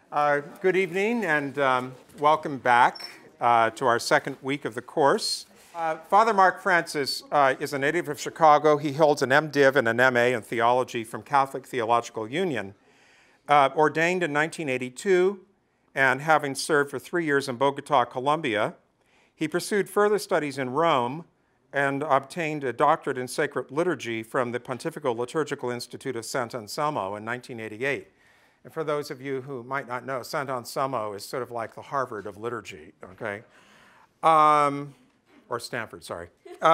Good evening and welcome back to our second week of the course. Father Mark Francis is a native of Chicago. He holds an MDiv and an MA in theology from Catholic Theological Union. Ordained in 1982 and having served for 3 years in Bogota, Colombia, he pursued further studies in Rome and obtained a doctorate in Sacred Liturgy from the Pontifical Liturgical Institute of Sant Anselmo in 1988. And for those of you who might not know, Sant Anselmo is sort of like the Harvard of liturgy, okay? Or Stanford, sorry.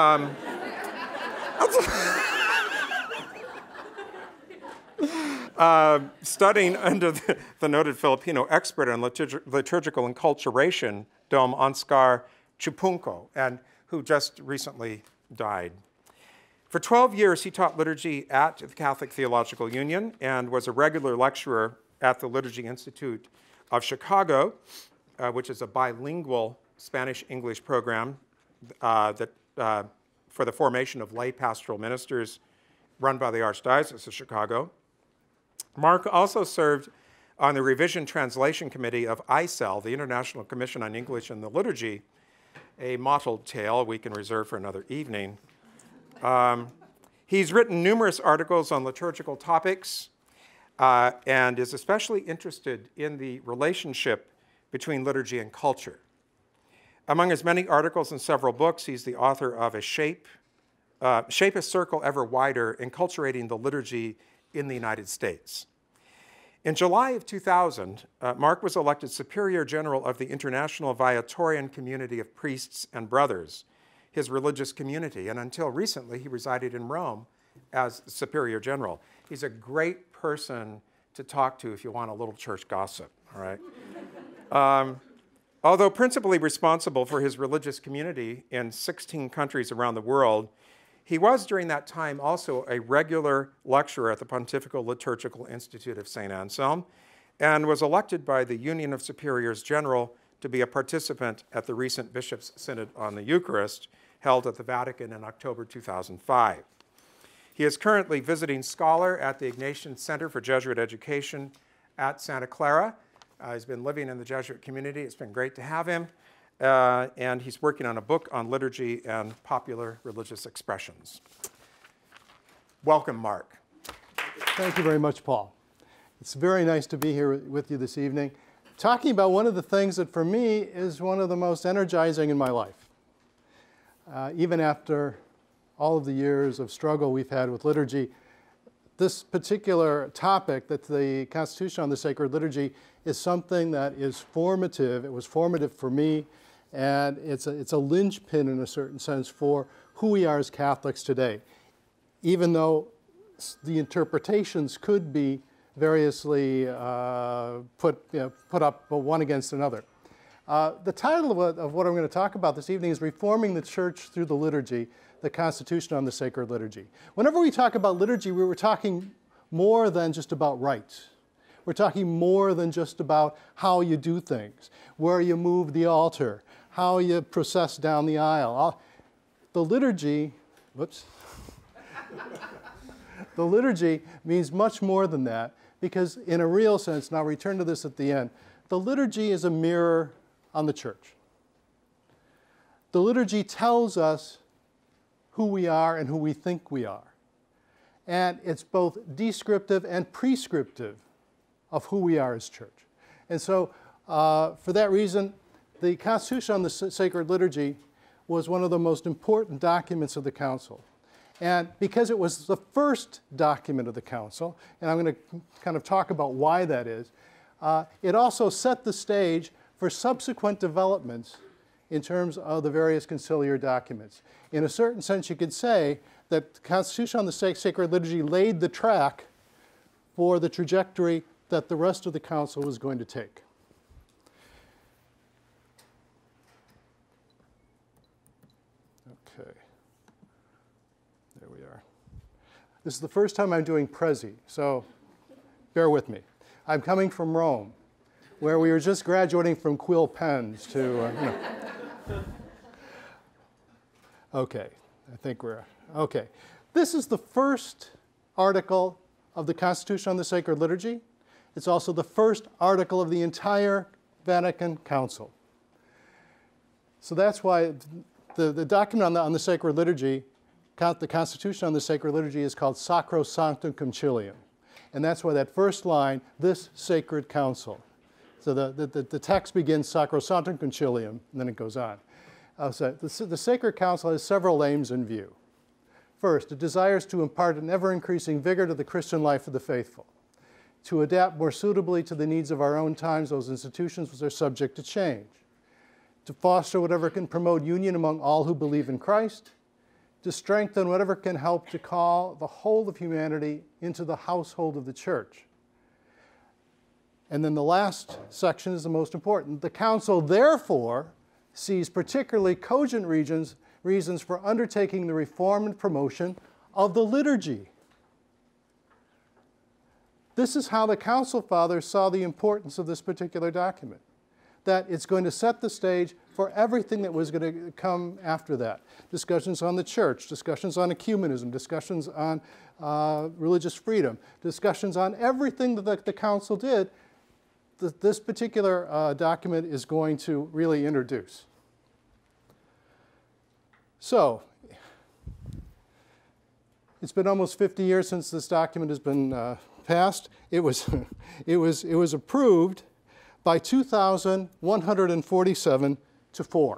Studying under the noted Filipino expert on liturgical inculturation, Dom Anscar Chupungco, and who just recently died. For 12 years, he taught liturgy at the Catholic Theological Union and was a regular lecturer at the Liturgy Institute of Chicago, which is a bilingual Spanish-English program for the formation of lay pastoral ministers run by the Archdiocese of Chicago. Mark also served on the Revision Translation Committee of ICEL, the International Commission on English and the Liturgy, a mottled tale we can reserve for another evening. He's written numerous articles on liturgical topics and is especially interested in the relationship between liturgy and culture. Among his many articles and several books, he's the author of Shape a Circle Ever Wider, Enculturating the Liturgy in the United States. In July of 2000, Mark was elected Superior General of the International Viatorian Community of Priests and Brothers, his religious community, and until recently he resided in Rome as Superior General. He's a great person to talk to if you want a little church gossip, all right? Although principally responsible for his religious community in 16 countries around the world, he was during that time also a regular lecturer at the Pontifical Liturgical Institute of St. Anselm and was elected by the Union of Superiors General to be a participant at the recent Bishops' Synod on the Eucharist held at the Vatican in October 2005. He is currently visiting scholar at the Ignatian Center for Jesuit Education at Santa Clara. He's been living in the Jesuit community. It's been great to have him. And he's working on a book on liturgy and popular religious expressions. Welcome, Mark. Thank you very much, Paul. It's very nice to be here with you this evening, talking about one of the things that for me is one of the most energizing in my life. Even after all of the years of struggle we've had with liturgy, this particular topic, that the Constitution on the Sacred Liturgy, is something that is formative. It was formative for me, and it's a linchpin in a certain sense for who we are as Catholics today, even though the interpretations could be variously put up one against another. The title of what I'm going to talk about this evening is Reforming the Church Through the Liturgy, the Constitution on the Sacred Liturgy. Whenever we talk about liturgy, we were talking more than just about rites. We're talking more than just about how you do things, where you move the altar, how you process down the aisle. The liturgy, whoops. The liturgy means much more than that, because in a real sense, and I'll return to this at the end, the liturgy is a mirror on the church. The liturgy tells us who we are and who we think we are. And it's both descriptive and prescriptive of who we are as church. And so for that reason, the Constitution on the Sacred Liturgy was one of the most important documents of the Council. And because it was the first document of the Council, and I'm going to kind of talk about why that is, it also set the stage for subsequent developments in terms of the various conciliar documents. In a certain sense, you could say that the Constitution on the Sacred Liturgy laid the track for the trajectory that the rest of the Council was going to take. Okay, there we are. This is the first time I'm doing Prezi, so bear with me. I'm coming from Rome, where we were just graduating from quill pens to, you know. Okay, I think we're, okay. This is the first article of the Constitution on the Sacred Liturgy, It's also the first article of the entire Vatican Council. So that's why the document on the Sacred Liturgy, the Constitution on the Sacred Liturgy, is called Sacrosanctum Concilium. And that's why that first line, this Sacred Council. So the text begins Sacrosanctum Concilium, and then it goes on. So the Sacred Council has several aims in view. First, it desires to impart an ever-increasing vigor to the Christian life of the faithful, to adapt more suitably to the needs of our own times those institutions which are subject to change, to foster whatever can promote union among all who believe in Christ, to strengthen whatever can help to call the whole of humanity into the household of the Church. And then the last section is the most important. The Council, therefore, sees particularly cogent reasons for undertaking the reform and promotion of the liturgy. This is how the Council Fathers saw the importance of this particular document, that it's going to set the stage for everything that was going to come after that. Discussions on the Church, discussions on ecumenism, discussions on religious freedom, discussions on everything that the Council did. This particular document is going to really introduce. So, it's been almost 50 years since this document has been passed. It was approved by 2,147 to 4.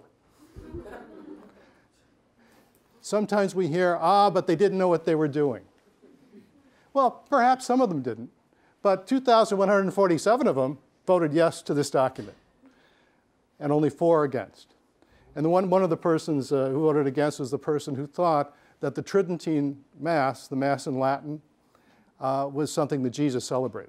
Sometimes we hear, but they didn't know what they were doing. Well, perhaps some of them didn't, but 2,147 of them voted yes to this document, and only 4 against. And one of the persons who voted against was the person who thought that the Tridentine Mass, the Mass in Latin, was something that Jesus celebrated.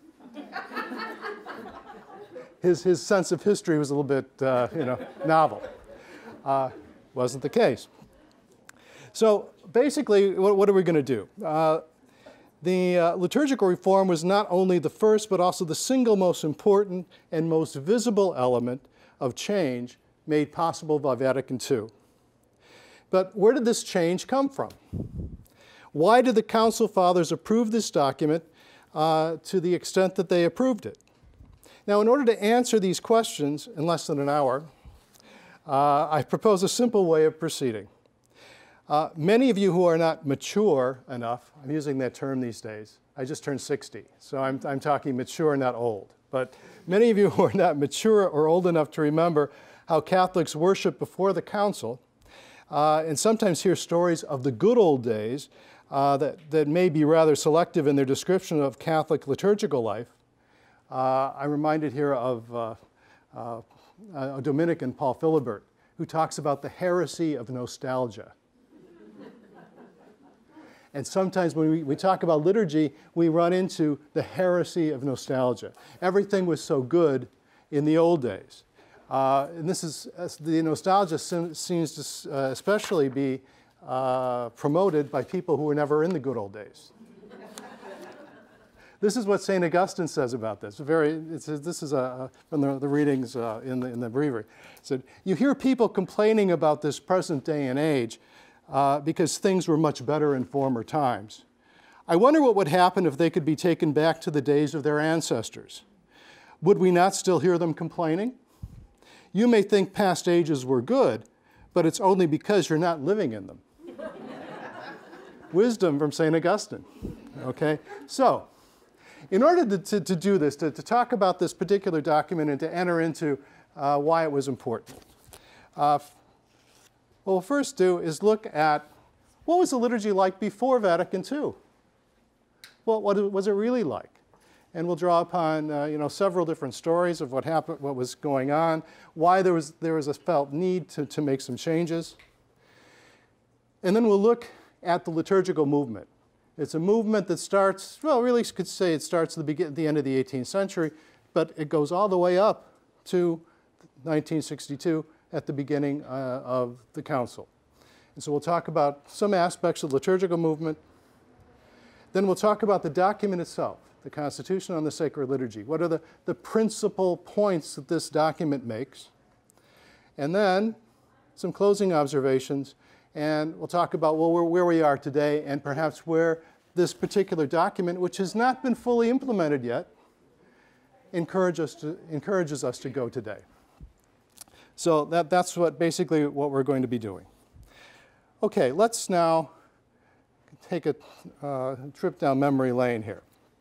His sense of history was a little bit, novel. Wasn't the case. So basically, what are we going to do? The liturgical reform was not only the first, but also the single most important and most visible element of change made possible by Vatican II. But where did this change come from? Why did the Council Fathers approve this document to the extent that they approved it? Now, in order to answer these questions in less than an hour, I propose a simple way of proceeding. Many of you who are not mature enough, I'm using that term these days, I just turned 60, so I'm talking mature, not old. But many of you who are not mature or old enough to remember how Catholics worshiped before the Council, and sometimes hear stories of the good old days that may be rather selective in their description of Catholic liturgical life. I'm reminded here of a Dominican, Paul Philibert, who talks about the heresy of nostalgia. And sometimes when we talk about liturgy, we run into the heresy of nostalgia. Everything was so good in the old days. And this is, the nostalgia seems to especially be promoted by people who were never in the good old days. This is what St. Augustine says about this. This is from the readings in the breviary. It said, you hear people complaining about this present day and age because things were much better in former times. I wonder what would happen if they could be taken back to the days of their ancestors. Would we not still hear them complaining? You may think past ages were good, but it's only because you're not living in them. Wisdom from St. Augustine. Okay? So, in order to do this, to talk about this particular document and to enter into why it was important, what we'll first do is look at what was the liturgy like before Vatican II? Well, what was it really like? And we'll draw upon several different stories of what happened, what was going on, why there was a felt need to make some changes. And then we'll look at the liturgical movement. It's a movement that starts, well, really you could say it starts at the end of the 18th century, but it goes all the way up to 1962 at the beginning of the Council. And so we'll talk about some aspects of the liturgical movement. Then we'll talk about the document itself, the Constitution on the Sacred Liturgy. What are the principal points that this document makes? And then some closing observations. And we'll talk about where we are today and perhaps where this particular document, which has not been fully implemented yet, encourages us to go today. So that's basically what we're going to be doing. Okay, let's now take a trip down memory lane here.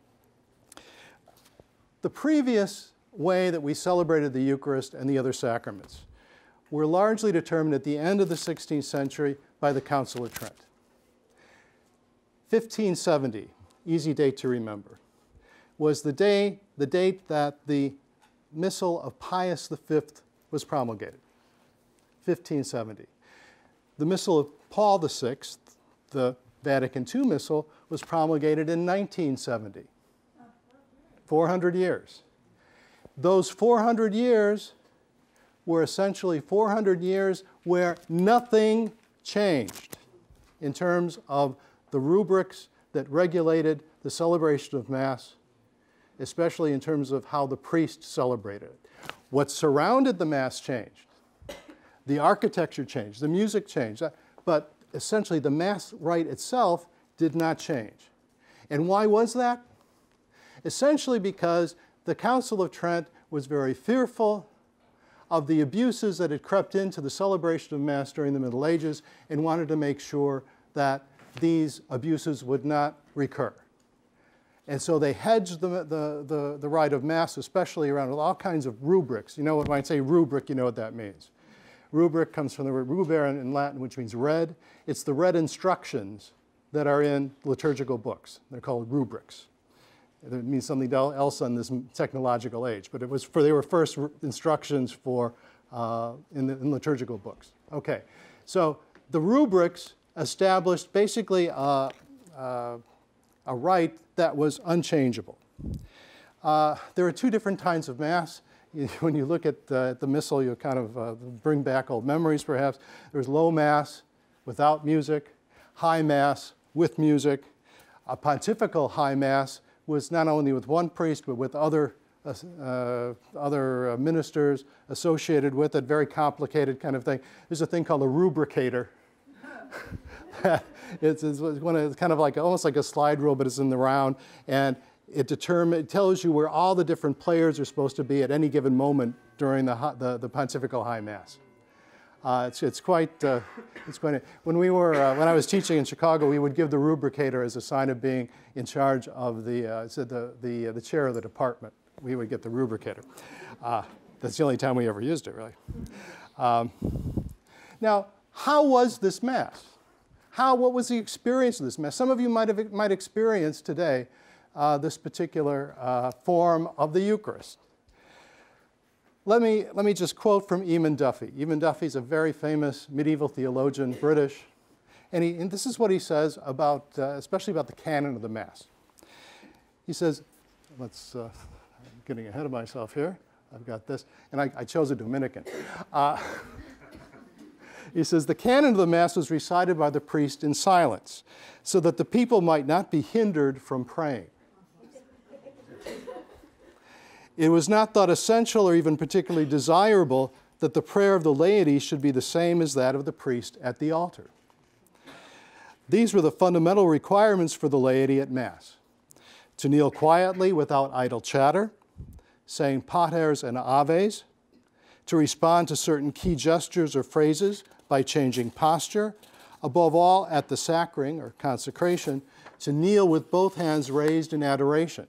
The previous way that we celebrated the Eucharist and the other sacraments were largely determined at the end of the 16th century by the Council of Trent. 1570, easy date to remember, was the date that the Missal of Pius V was promulgated, 1570. The Missal of Paul VI, the Vatican II Missal, was promulgated in 1970, 400 years. Those 400 years were essentially 400 years where nothing changed in terms of the rubrics that regulated the celebration of Mass, especially in terms of how the priest celebrated it. What surrounded the Mass changed. The architecture changed, the music changed, but essentially the Mass rite itself did not change. And why was that? Essentially because the Council of Trent was very fearful of the abuses that had crept into the celebration of Mass during the Middle Ages and wanted to make sure that these abuses would not recur. And so they hedged the rite of Mass, especially around with all kinds of rubrics. You know, when I say rubric, you know what that means. Rubric comes from the word rubere in Latin, which means read. It's the read instructions that are in liturgical books. They're called rubrics. It means something else on this technological age, but they were first instructions for in liturgical books. Okay, so the rubrics established basically a rite that was unchangeable. There are two different kinds of Mass. When you look at the Missal, you kind of bring back old memories, perhaps. There's low Mass without music, high Mass with music. A pontifical high Mass was not only with one priest, but with other ministers associated with it, very complicated kind of thing. There's a thing called a rubricator. it's kind of like almost like a slide rule, but it's in the round, and it tells you where all the different players are supposed to be at any given moment during the pontifical high Mass. It's quite. When I was teaching in Chicago, we would give the rubricator as a sign of being in charge of the chair of the department. We would get the rubricator. That's the only time we ever used it, really. Now, how was this Mass? What was the experience of this Mass? Some of you might experience today this particular form of the Eucharist. Let me just quote from Eamon Duffy. Eamon Duffy is a very famous medieval theologian, British, and this is what he says about, especially about the canon of the Mass. He says, I'm getting ahead of myself here. I've got this, and I chose a Dominican. He says, the canon of the Mass was recited by the priest in silence, so that the people might not be hindered from praying. It was not thought essential or even particularly desirable that the prayer of the laity should be the same as that of the priest at the altar. These were the fundamental requirements for the laity at Mass: to kneel quietly without idle chatter, saying paters and aves, to respond to certain key gestures or phrases by changing posture, above all at the sacring or consecration, to kneel with both hands raised in adoration,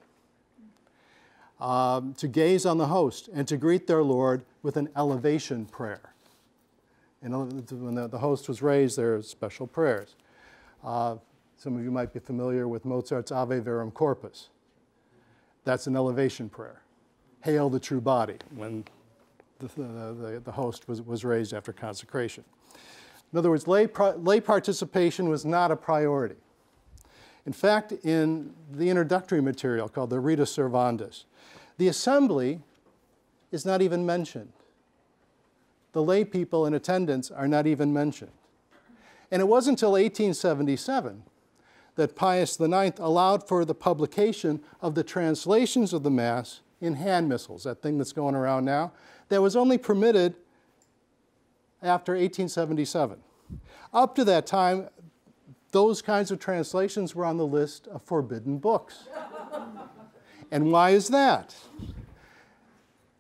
to gaze on the host, and to greet their Lord with an elevation prayer. And when the host was raised, there are special prayers. Some of you might be familiar with Mozart's Ave Verum Corpus. That's an elevation prayer. Hail the true body, when the host was raised after consecration. In other words, lay participation was not a priority. In fact, in the introductory material called the Rita Servandis, the assembly is not even mentioned. The lay people in attendance are not even mentioned. And it wasn't until 1877 that Pius IX allowed for the publication of the translations of the Mass in hand missals, that thing that's going around now, that was only permitted after 1877. Up to that time, those kinds of translations were on the list of forbidden books. And why is that?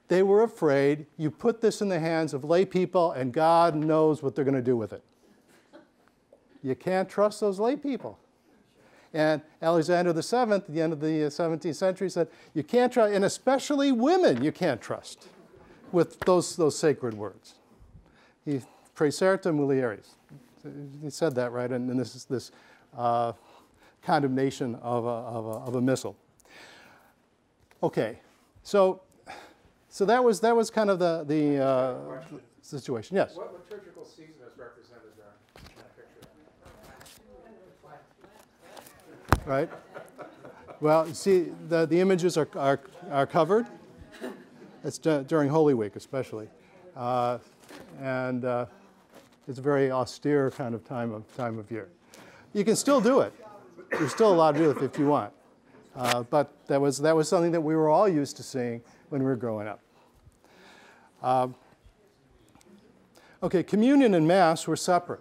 They were afraid you put this in the hands of lay people and God knows what they're going to do with it. You can't trust those lay people. And Alexander VII, at the end of the 17th century, said, you can't trust, and especially women, you can't trust with those sacred words. He praesertim mulieris. He said that, right? And this is this condemnation of a missile. Okay, so that was kind of the situation. Yes. What liturgical season is represented there in that picture? Right. Well, you see, the images are covered. It's during Holy Week, especially, and it's a very austere kind of time of year. You can still do it. You're still allowed to do it if you want. But that was something that we were all used to seeing when we were growing up. Okay, communion and Mass were separate.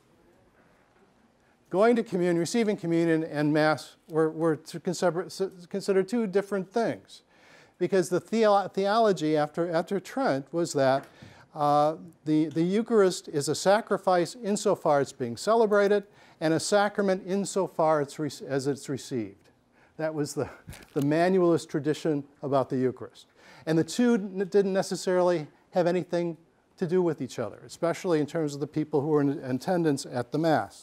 Going to communion, receiving communion, and Mass were considered two different things. Because the theology after Trent was that the Eucharist is a sacrifice insofar it's being celebrated, and a sacrament insofar as it's received. That was the manualist tradition about the Eucharist. And the two didn't necessarily have anything to do with each other, especially in terms of the people who were in attendance at the Mass.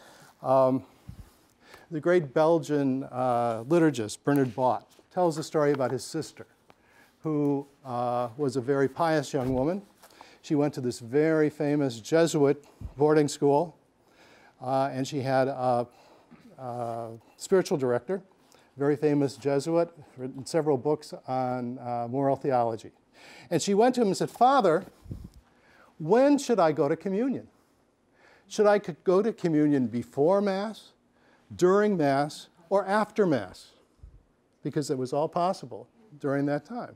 The great Belgian liturgist, Bernard Bot, tells a story about his sister, who was a very pious young woman. She went to this very famous Jesuit boarding school, and she had a spiritual director, very famous Jesuit, written several books on moral theology. And she went to him and said, "Father, when should I go to communion? Should I go to communion before Mass, during Mass, or after Mass?" Because it was all possible during that time.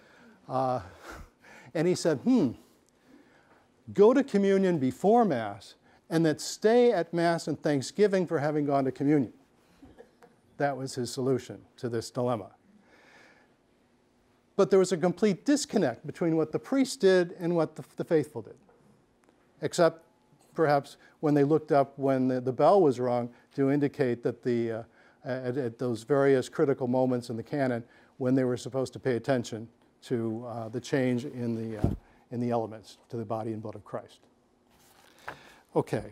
And he said, go to communion before Mass, and then stay at Mass and Thanksgiving for having gone to communion. That was his solution to this dilemma. But there was a complete disconnect between what the priest did and what the faithful did, except perhaps when they looked up when the bell was rung to indicate that at those various critical moments in the canon when they were supposed to pay attention to the change in the elements, to the body and blood of Christ. Okay.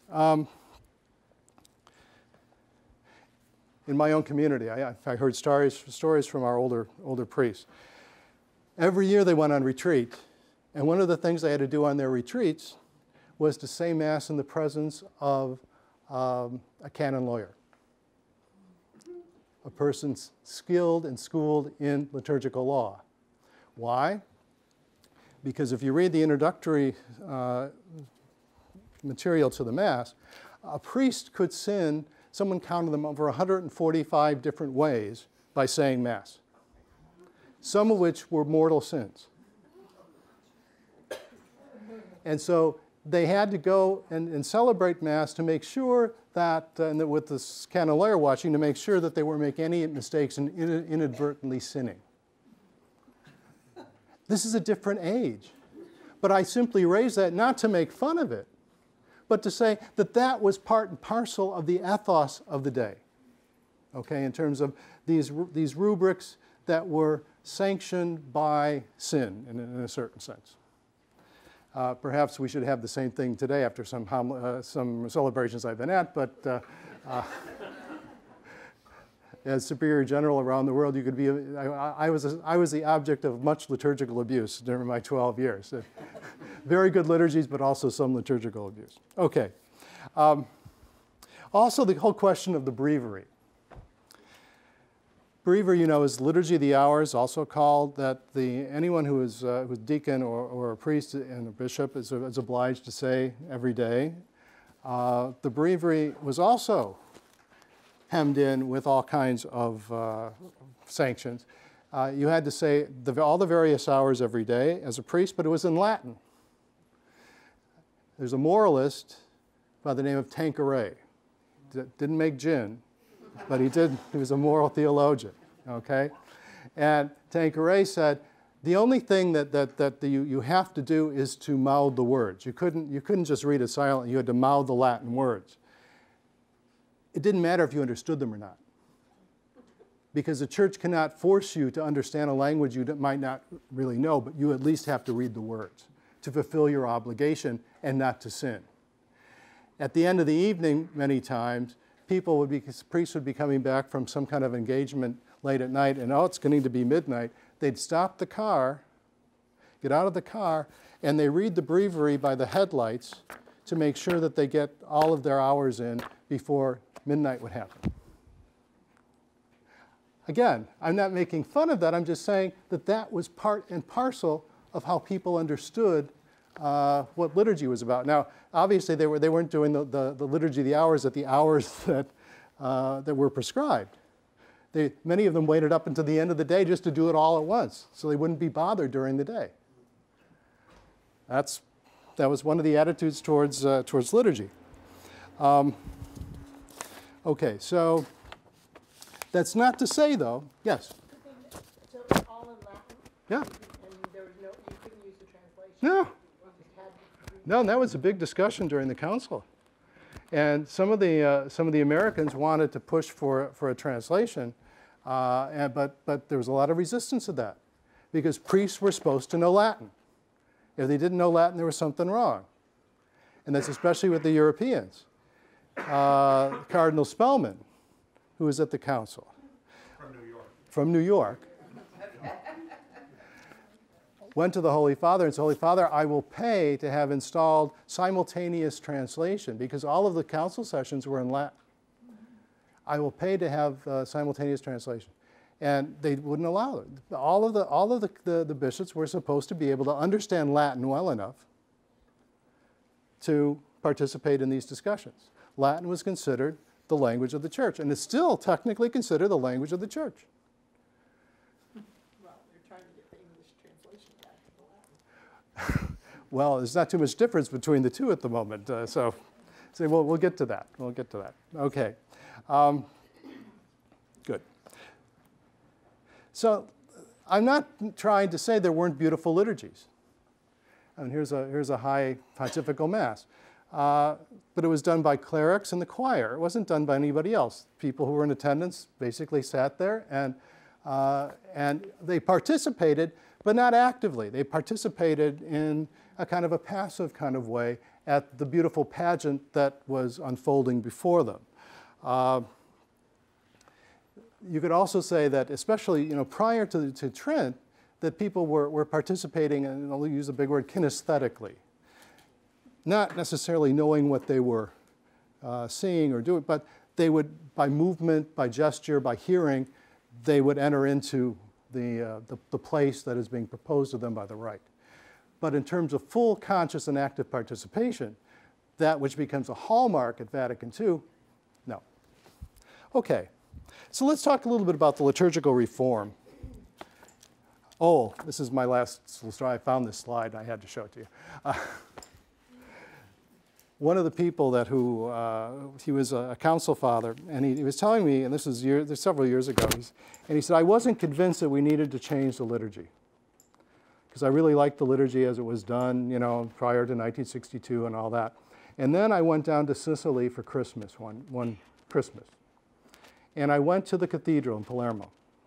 In my own community, I heard stories from our older priests. Every year they went on retreat, and one of the things they had to do on their retreats was to say Mass in the presence of a canon lawyer, a person skilled and schooled in liturgical law. Why? Because if you read the introductory material to the Mass, a priest could sin, someone counted them over 145 different ways by saying Mass, some of which were mortal sins. And so they had to go and celebrate Mass to make sure that, and with this canon lawyer watching, to make sure that they weren't making any mistakes and inadvertently sinning. This is a different age. But I simply raise that not to make fun of it, but to say that that was part and parcel of the ethos of the day, okay, in terms of these rubrics that were sanctioned by sin in a certain sense. Perhaps we should have the same thing today after some celebrations I've been at, but as Superior General around the world, you could be, I was the object of much liturgical abuse during my 12 years. Very good liturgies, but also some liturgical abuse. Okay. Also, the whole question of the breviary. Breviary, you know, is Liturgy of the Hours, also called that anyone who is deacon or a priest and a bishop is obliged to say every day. The breviary was also hemmed in with all kinds of sanctions. You had to say all the various hours every day as a priest, but it was in Latin. There's a moralist by the name of Tanqueray. Didn't make gin, but he was a moral theologian, okay? And Tanqueray said, The only thing that you have to do is to mouth the words. You couldn't just read it silently. You had to mouth the Latin words. It didn't matter if you understood them or not, because the church cannot force you to understand a language you might not really know, but you at least have to read the words to fulfill your obligation and not to sin. At the end of the evening, many times, priests would be coming back from some kind of engagement late at night, and it's going to be midnight. They'd stop the car, get out of the car, and they read the breviary by the headlights to make sure that they get all of their hours in before midnight would happen. Again, I'm not making fun of that. I'm just saying that that was part and parcel of how people understood what liturgy was about. Now, obviously, they weren't doing the liturgy, the hours at the hours that were prescribed. Many of them waited up until the end of the day just to do it all at once, so they wouldn't be bothered during the day. That was one of the attitudes towards liturgy. Okay, so that's not to say, though. Yes. So it's all in Latin. Yeah. And there was you couldn't use the translation. No. No, and that was a big discussion during the council. And some of the Americans wanted to push for a translation, but there was a lot of resistance to that, because priests were supposed to know Latin. If they didn't know Latin, there was something wrong. And that's especially with the Europeans. Cardinal Spellman, who was at the council. From New York. Went to the Holy Father and said, Holy Father, I will pay to have installed simultaneous translation, because all of the council sessions were in Latin. I will pay to have simultaneous translation. And they wouldn't allow it. All of the bishops were supposed to be able to understand Latin well enough to participate in these discussions. Latin was considered the language of the church, and it's still technically considered the language of the church. Well, there's not too much difference between the two at the moment, so we'll get to that. We'll get to that. Okay, good. So I'm not trying to say there weren't beautiful liturgies. And here's a high pontifical mass, but it was done by clerics and the choir. It wasn't done by anybody else. People who were in attendance basically sat there and they participated, but not actively. They participated in a kind of a passive kind of way at the beautiful pageant that was unfolding before them. You could also say that, especially prior to Trent, that people were participating, and I'll use a big word, kinesthetically. Not necessarily knowing what they were seeing or doing, but they would, by movement, by gesture, by hearing, they would enter into the place that is being proposed to them by the rite. But in terms of full conscious and active participation, that which becomes a hallmark at Vatican II, no. Okay, so let's talk a little bit about the liturgical reform. Oh, this is my last slide. I found this slide. I had to show it to you. One of the people he was a council father, and he was telling me, and this was several years ago, and he said, I wasn't convinced that we needed to change the liturgy, because I really liked the liturgy as it was done, prior to 1962 and all that. And then I went down to Sicily for Christmas, one Christmas. And I went to the cathedral in Palermo.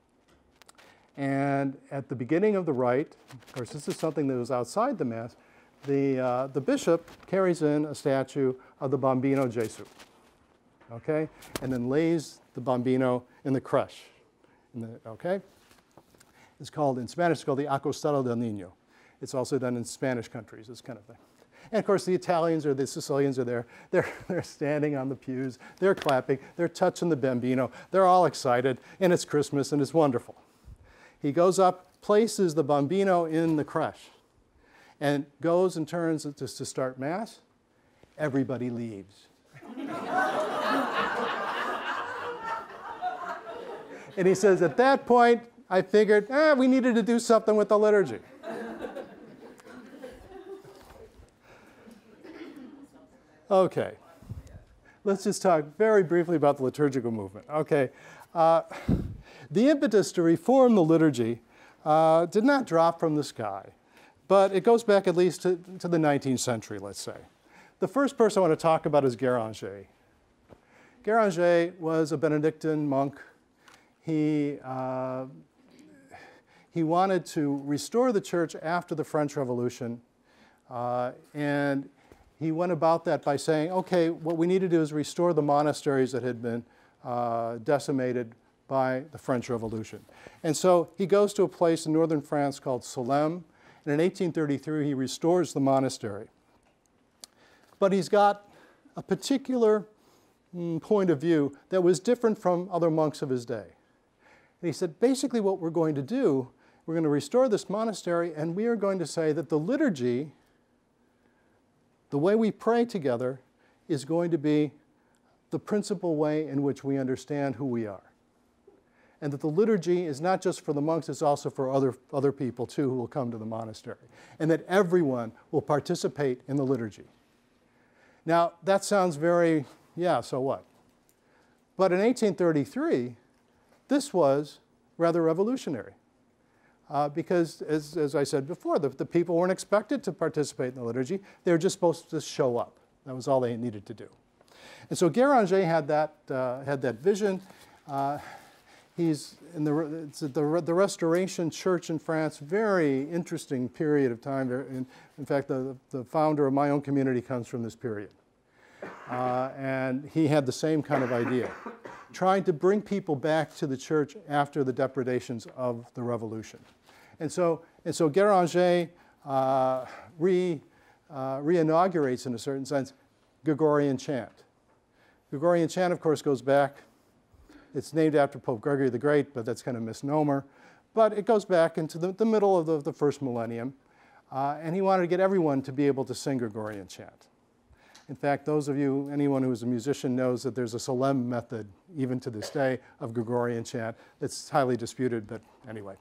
And at the beginning of the rite, of course, this is something that was outside the Mass, the bishop carries in a statue of the Bambino Gesù, okay? And then lays the Bambino in the creche, okay? It's called, in Spanish, it's called the Acostado del Niño. It's also done in Spanish countries, this kind of thing. And of course, the Italians or the Sicilians are there. They're standing on the pews, they're clapping, they're touching the Bambino, they're all excited, and it's Christmas, and it's wonderful. He goes up, places the Bambino in the creche, and goes and turns to start Mass. Everybody leaves. And he says, at that point, I figured, we needed to do something with the liturgy. Okay, let's just talk very briefly about the liturgical movement. Okay, the impetus to reform the liturgy did not drop from the sky, but it goes back at least to the 19th century, let's say. The first person I want to talk about is Guéranger. Guéranger was a Benedictine monk. He wanted to restore the church after the French Revolution, and he went about that by saying, okay, what we need to do is restore the monasteries that had been decimated by the French Revolution. And so he goes to a place in northern France called Salem, and in 1833 he restores the monastery. But he's got a particular point of view that was different from other monks of his day. And he said, basically what we're going to do, we're going to restore this monastery, and we are going to say that the liturgy, the way we pray together, is going to be the principal way in which we understand who we are. And that the liturgy is not just for the monks, it's also for other people too who will come to the monastery. And that everyone will participate in the liturgy. Now, that sounds very, yeah, so what? But in 1833, this was rather revolutionary. Because, as I said before, the people weren't expected to participate in the liturgy. They were just supposed to show up. That was all they needed to do. And so Guéranger had that vision. He's in the Restoration Church in France, very interesting period of time. In fact, the founder of my own community comes from this period. And he had the same kind of idea, trying to bring people back to the church after the depredations of the revolution. And so Guéranger re-inaugurates, in a certain sense, Gregorian chant. Gregorian chant, of course, goes back. It's named after Pope Gregory the Great, but that's kind of a misnomer. But it goes back into the middle of the first millennium. And he wanted to get everyone to be able to sing Gregorian chant. In fact, anyone who is a musician knows that there's a solemn method, even to this day, of Gregorian chant that's highly disputed, but anyway.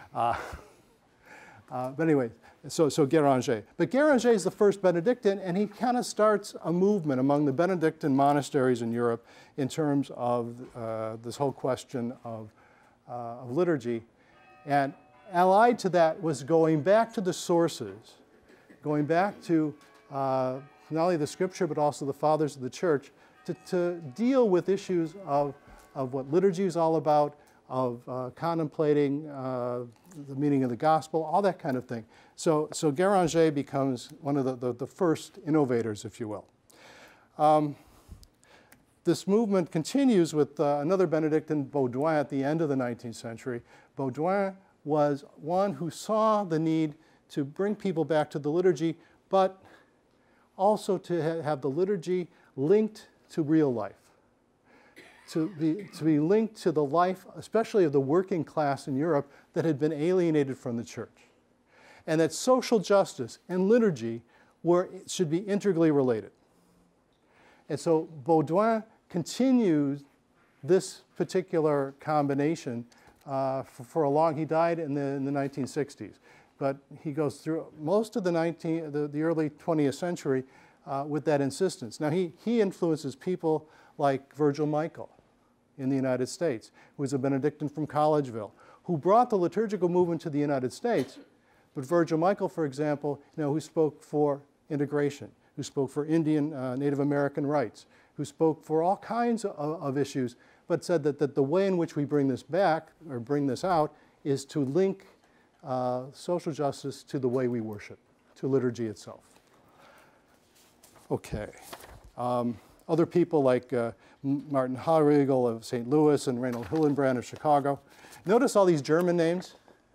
So Guéranger. But Guéranger is the first Benedictine, and he kind of starts a movement among the Benedictine monasteries in Europe in terms of this whole question of liturgy. And allied to that was going back to the sources, going back to not only the scripture, but also the fathers of the church, to deal with issues of what liturgy is all about, of contemplating the meaning of the gospel, all that kind of thing. So Guéranger becomes one of the first innovators, if you will. This movement continues with another Benedictine, Baudouin, at the end of the 19th century. Baudouin was one who saw the need to bring people back to the liturgy, but also to have the liturgy linked to real life, to be linked to the life, especially of the working class in Europe that had been alienated from the church. And that social justice and liturgy should be integrally related. And so Baudouin continues this particular combination for a long, he died in the 1960s. But he goes through most of the early 20th century with that insistence. Now, he influences people like Virgil Michael in the United States, who was a Benedictine from Collegeville, who brought the liturgical movement to the United States. But Virgil Michael, for example, who spoke for integration, who spoke for Indian, Native American rights, who spoke for all kinds of issues, but said that the way in which we bring this back, or bring this out, is to link social justice to the way we worship, to liturgy itself. Okay. Other people like Martin Haarriegel of St. Louis and Reinhold Hillenbrand of Chicago. Notice all these German names?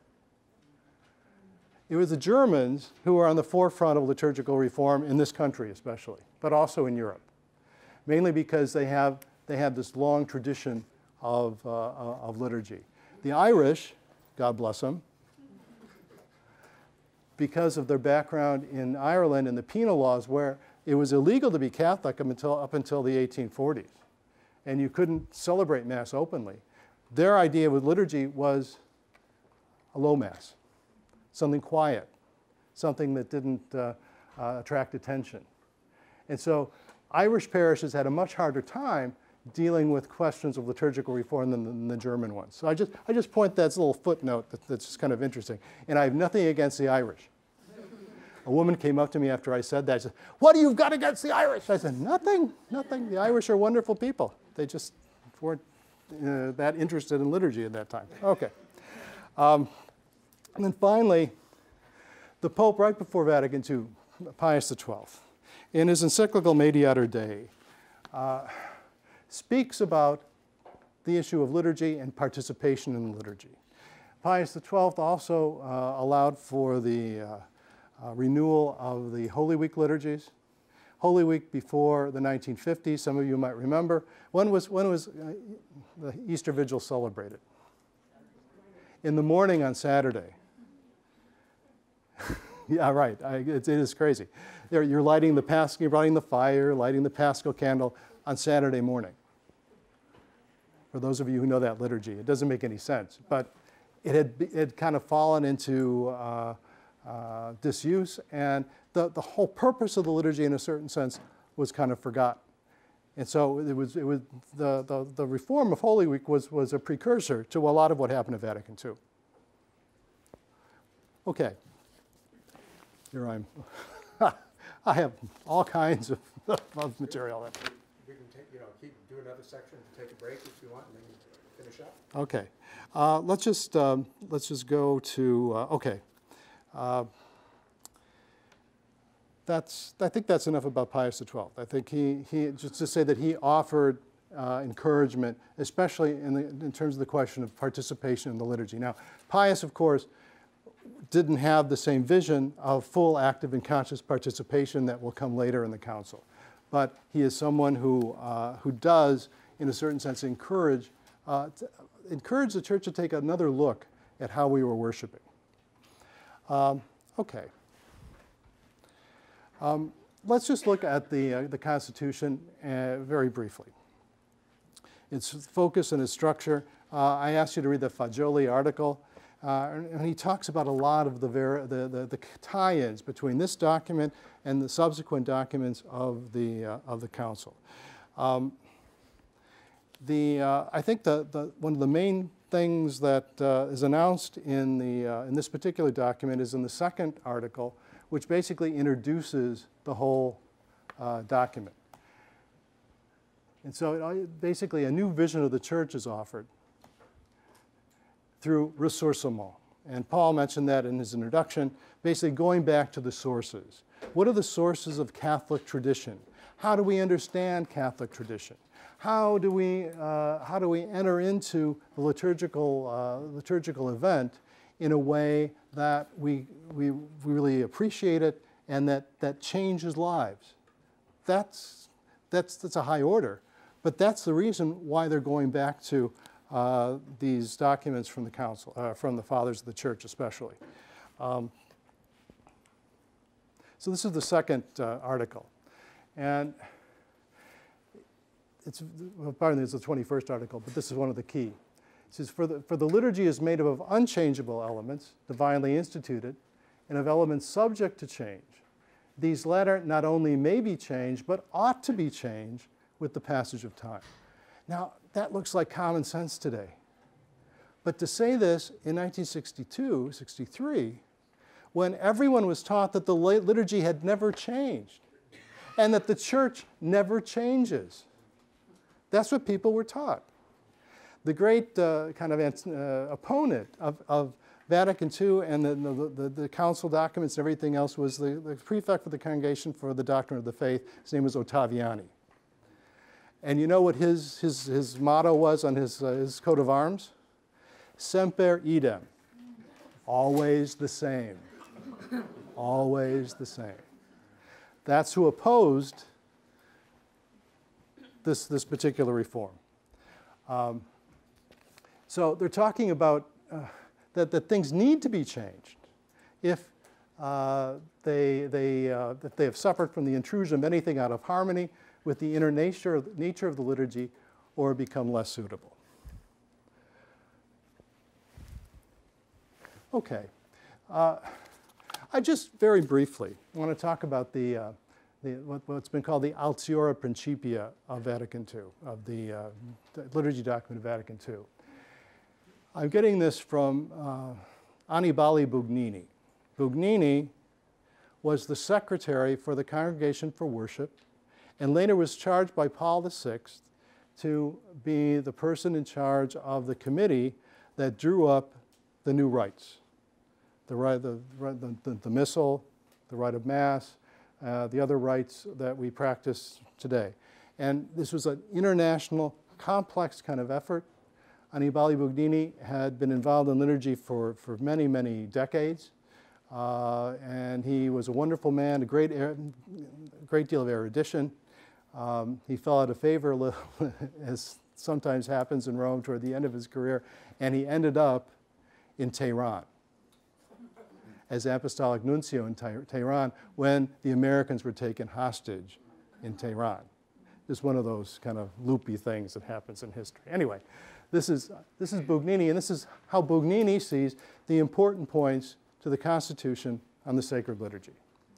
It was the Germans who were on the forefront of liturgical reform in this country especially, but also in Europe, mainly because they have this long tradition of liturgy. The Irish, God bless them, because of their background in Ireland and the penal laws where it was illegal to be Catholic up until the 1840s, and you couldn't celebrate Mass openly. Their idea with liturgy was a low Mass, something quiet, something that didn't attract attention. And so Irish parishes had a much harder time dealing with questions of liturgical reform than the German ones. So I just point that as a little footnote that's just kind of interesting. And I have nothing against the Irish. A woman came up to me after I said that. She said, "What do you got against the Irish?" I said, "Nothing, nothing. The Irish are wonderful people. They just weren't that interested in liturgy at that time." Okay. And then finally, the Pope, right before Vatican II, Pius XII, in his encyclical Mediator Dei, speaks about the issue of liturgy and participation in liturgy. Pius XII also allowed for the renewal of the Holy Week liturgies. Holy Week before the 1950s, some of you might remember. When was the Easter Vigil celebrated? In the morning on Saturday. Yeah, right. It is crazy. You're lighting the you're lighting the fire, lighting the Paschal candle on Saturday morning. For those of you who know that liturgy, it doesn't make any sense, but it had kind of fallen into disuse, and the whole purpose of the liturgy, in a certain sense, was kind of forgotten. And so the reform of Holy Week was a precursor to a lot of what happened at Vatican II. Okay. Here I am. I have all kinds of material. We can take, do another section to take a break if you want, and then finish up. Okay. Let's just go to okay. I think that's enough about Pius XII. I think he just to say that he offered encouragement, especially in terms of the question of participation in the liturgy. Now, Pius, of course, didn't have the same vision of full, active, and conscious participation that will come later in the council. But he is someone who does, in a certain sense, encourage the church to take another look at how we were worshiping. Okay. Let's just look at the Constitution very briefly. Its focus and its structure. I asked you to read the Fagioli article. And he talks about a lot of the tie-ins between this document and the subsequent documents of the council. I think one of the main things that is announced in this particular document is in the second article, which basically introduces the whole document. And so basically a new vision of the church is offered through ressourcement. And Paul mentioned that in his introduction, basically going back to the sources. What are the sources of Catholic tradition? How do we understand Catholic tradition? How do we enter into the liturgical event in a way that we really appreciate it and that changes lives? That's a high order, but that's the reason why they're going back to these documents from the council, from the fathers of the church especially. So this is the second article. And pardon me, it's the 21st article, but this is one of the key. It says, for the liturgy is made up of unchangeable elements, divinely instituted, and of elements subject to change. These latter not only may be changed, but ought to be changed with the passage of time. Now, that looks like common sense today. But to say this in 1962, 63, when everyone was taught that the liturgy had never changed and that the church never changes, that's what people were taught. The great kind of opponent of Vatican II and the council documents and everything else was the prefect for the Congregation for the Doctrine of the Faith. His name was Ottaviani. And you know what his motto was on his coat of arms? Semper idem. Always the same. Always the same. That's who opposed this particular reform. So they're talking about that things need to be changed if they have suffered from the intrusion of anything out of harmony with the inner nature of the liturgy, or become less suitable. Okay. I just very briefly want to talk about the what's been called the Altiora Principia of Vatican II, of the liturgy document of Vatican II. I'm getting this from Annibale Bugnini. Bugnini was the secretary for the Congregation for Worship and later was charged by Paul VI to be the person in charge of the committee that drew up the new rites. The Missal, the rite of Mass, the other rites that we practice today. And this was an international, complex kind of effort. Annibale Bugnini had been involved in liturgy for many, many decades. And he was a wonderful man, a great deal of erudition. He fell out of favor a little, as sometimes happens in Rome toward the end of his career, and he ended up in Tehran as apostolic nuncio in Tehran when the Americans were taken hostage in Tehran. Just one of those kind of loopy things that happens in history. Anyway, this is Bugnini, and this is how Bugnini sees the important points to the Constitution on the Sacred Liturgy.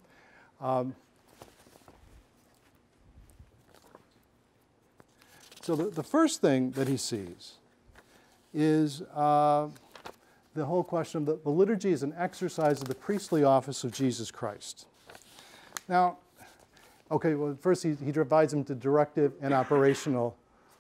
So the first thing that he sees is the whole question of the liturgy is an exercise of the priestly office of Jesus Christ. Now, okay, well, first he divides them into directive and operational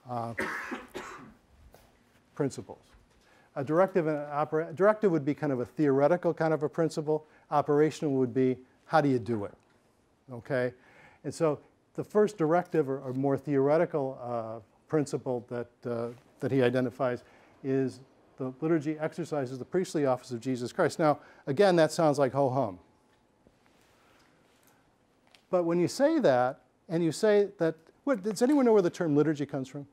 principles. A directive would be kind of a theoretical kind of a principle. Operational would be, how do you do it? Okay? And so the first directive or more theoretical principle that he identifies is the liturgy exercises the priestly office of Jesus Christ. Now, again, that sounds like ho-hum. But when you say that, and you say that, does anyone know where the term liturgy comes from?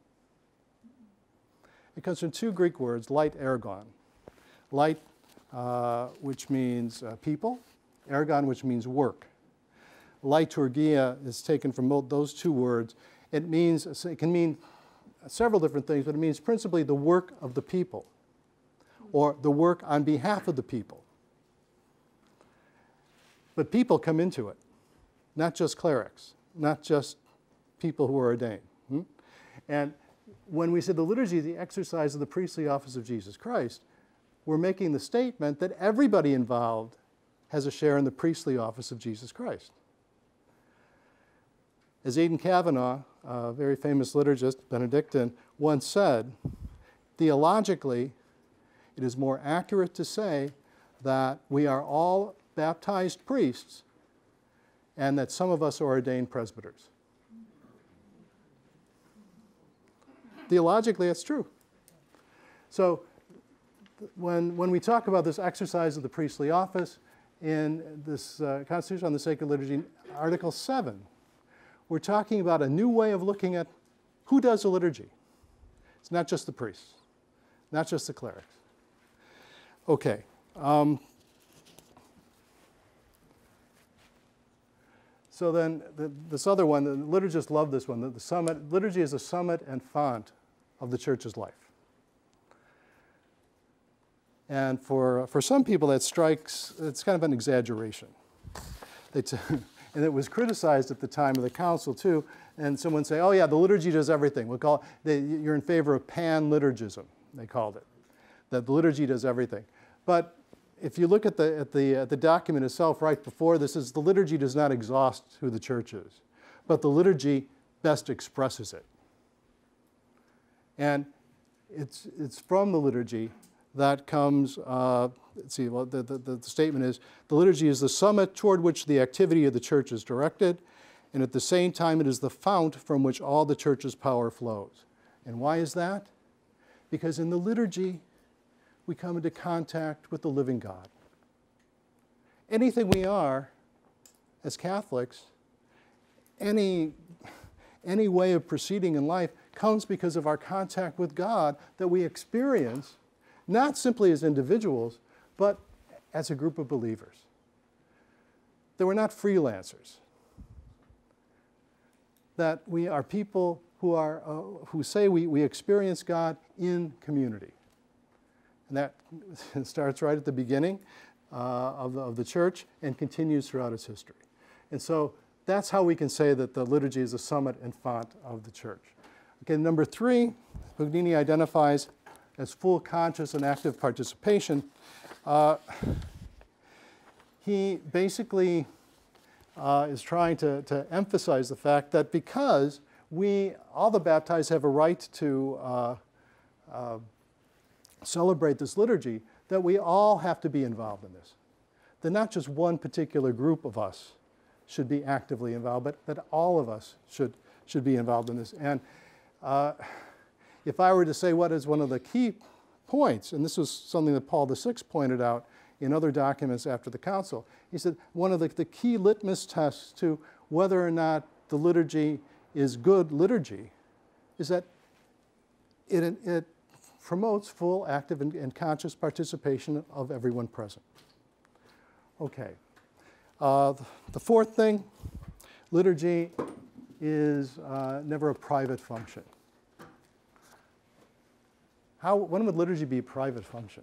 It comes from two Greek words, light, ergon. Light, which means people, ergon, which means work. Liturgia is taken from those two words. It can mean several different things, but it means principally the work of the people, or the work on behalf of the people. But people come into it, not just clerics, not just people who are ordained. And when we say the liturgy is the exercise of the priestly office of Jesus Christ, we're making the statement that everybody involved has a share in the priestly office of Jesus Christ. As Aidan Kavanaugh, a very famous liturgist, Benedictine, once said, theologically, it is more accurate to say that we are all baptized priests and that some of us are ordained presbyters. Theologically, that's true. So when we talk about this exercise of the priestly office in this Constitution on the Sacred Liturgy, Article 7, we're talking about a new way of looking at who does the liturgy. It's not just the priests, not just the clerics. Okay. So then this other one, the liturgists love this one. The summit, liturgy is a summit and font of the church's life. And for some people that strikes, it's kind of an exaggeration. And it was criticized at the time of the council too. And someone say, oh yeah, the liturgy does everything. We'll call it, you're in favor of pan-liturgism, they called it. That the liturgy does everything. But if you look at the document itself right before this, is the liturgy does not exhaust who the church is, but the liturgy best expresses it. And it's from the liturgy that comes, let's see, well, the statement is, the liturgy is the summit toward which the activity of the church is directed, and at the same time it is the fount from which all the church's power flows. And why is that? Because in the liturgy, we come into contact with the living God. Anything we are as Catholics, any way of proceeding in life comes because of our contact with God that we experience, not simply as individuals, but as a group of believers. That we're not freelancers. That we are people who say we experience God in community. And that starts right at the beginning of the church and continues throughout its history. And so that's how we can say that the liturgy is the summit and font of the church. Okay, number 3, Pugnini identifies as full conscious and active participation. He basically is trying to emphasize the fact that because all the baptized have a right to celebrate this liturgy, that we all have to be involved in this. That not just one particular group of us should be actively involved, but that all of us should be involved in this. And if I were to say what is one of the key points, and this was something that Paul VI pointed out in other documents after the council, he said one of the key litmus tests to whether or not the liturgy is good liturgy is that it promotes full, active, and conscious participation of everyone present. Okay. The fourth thing, liturgy is never a private function. When would liturgy be a private function?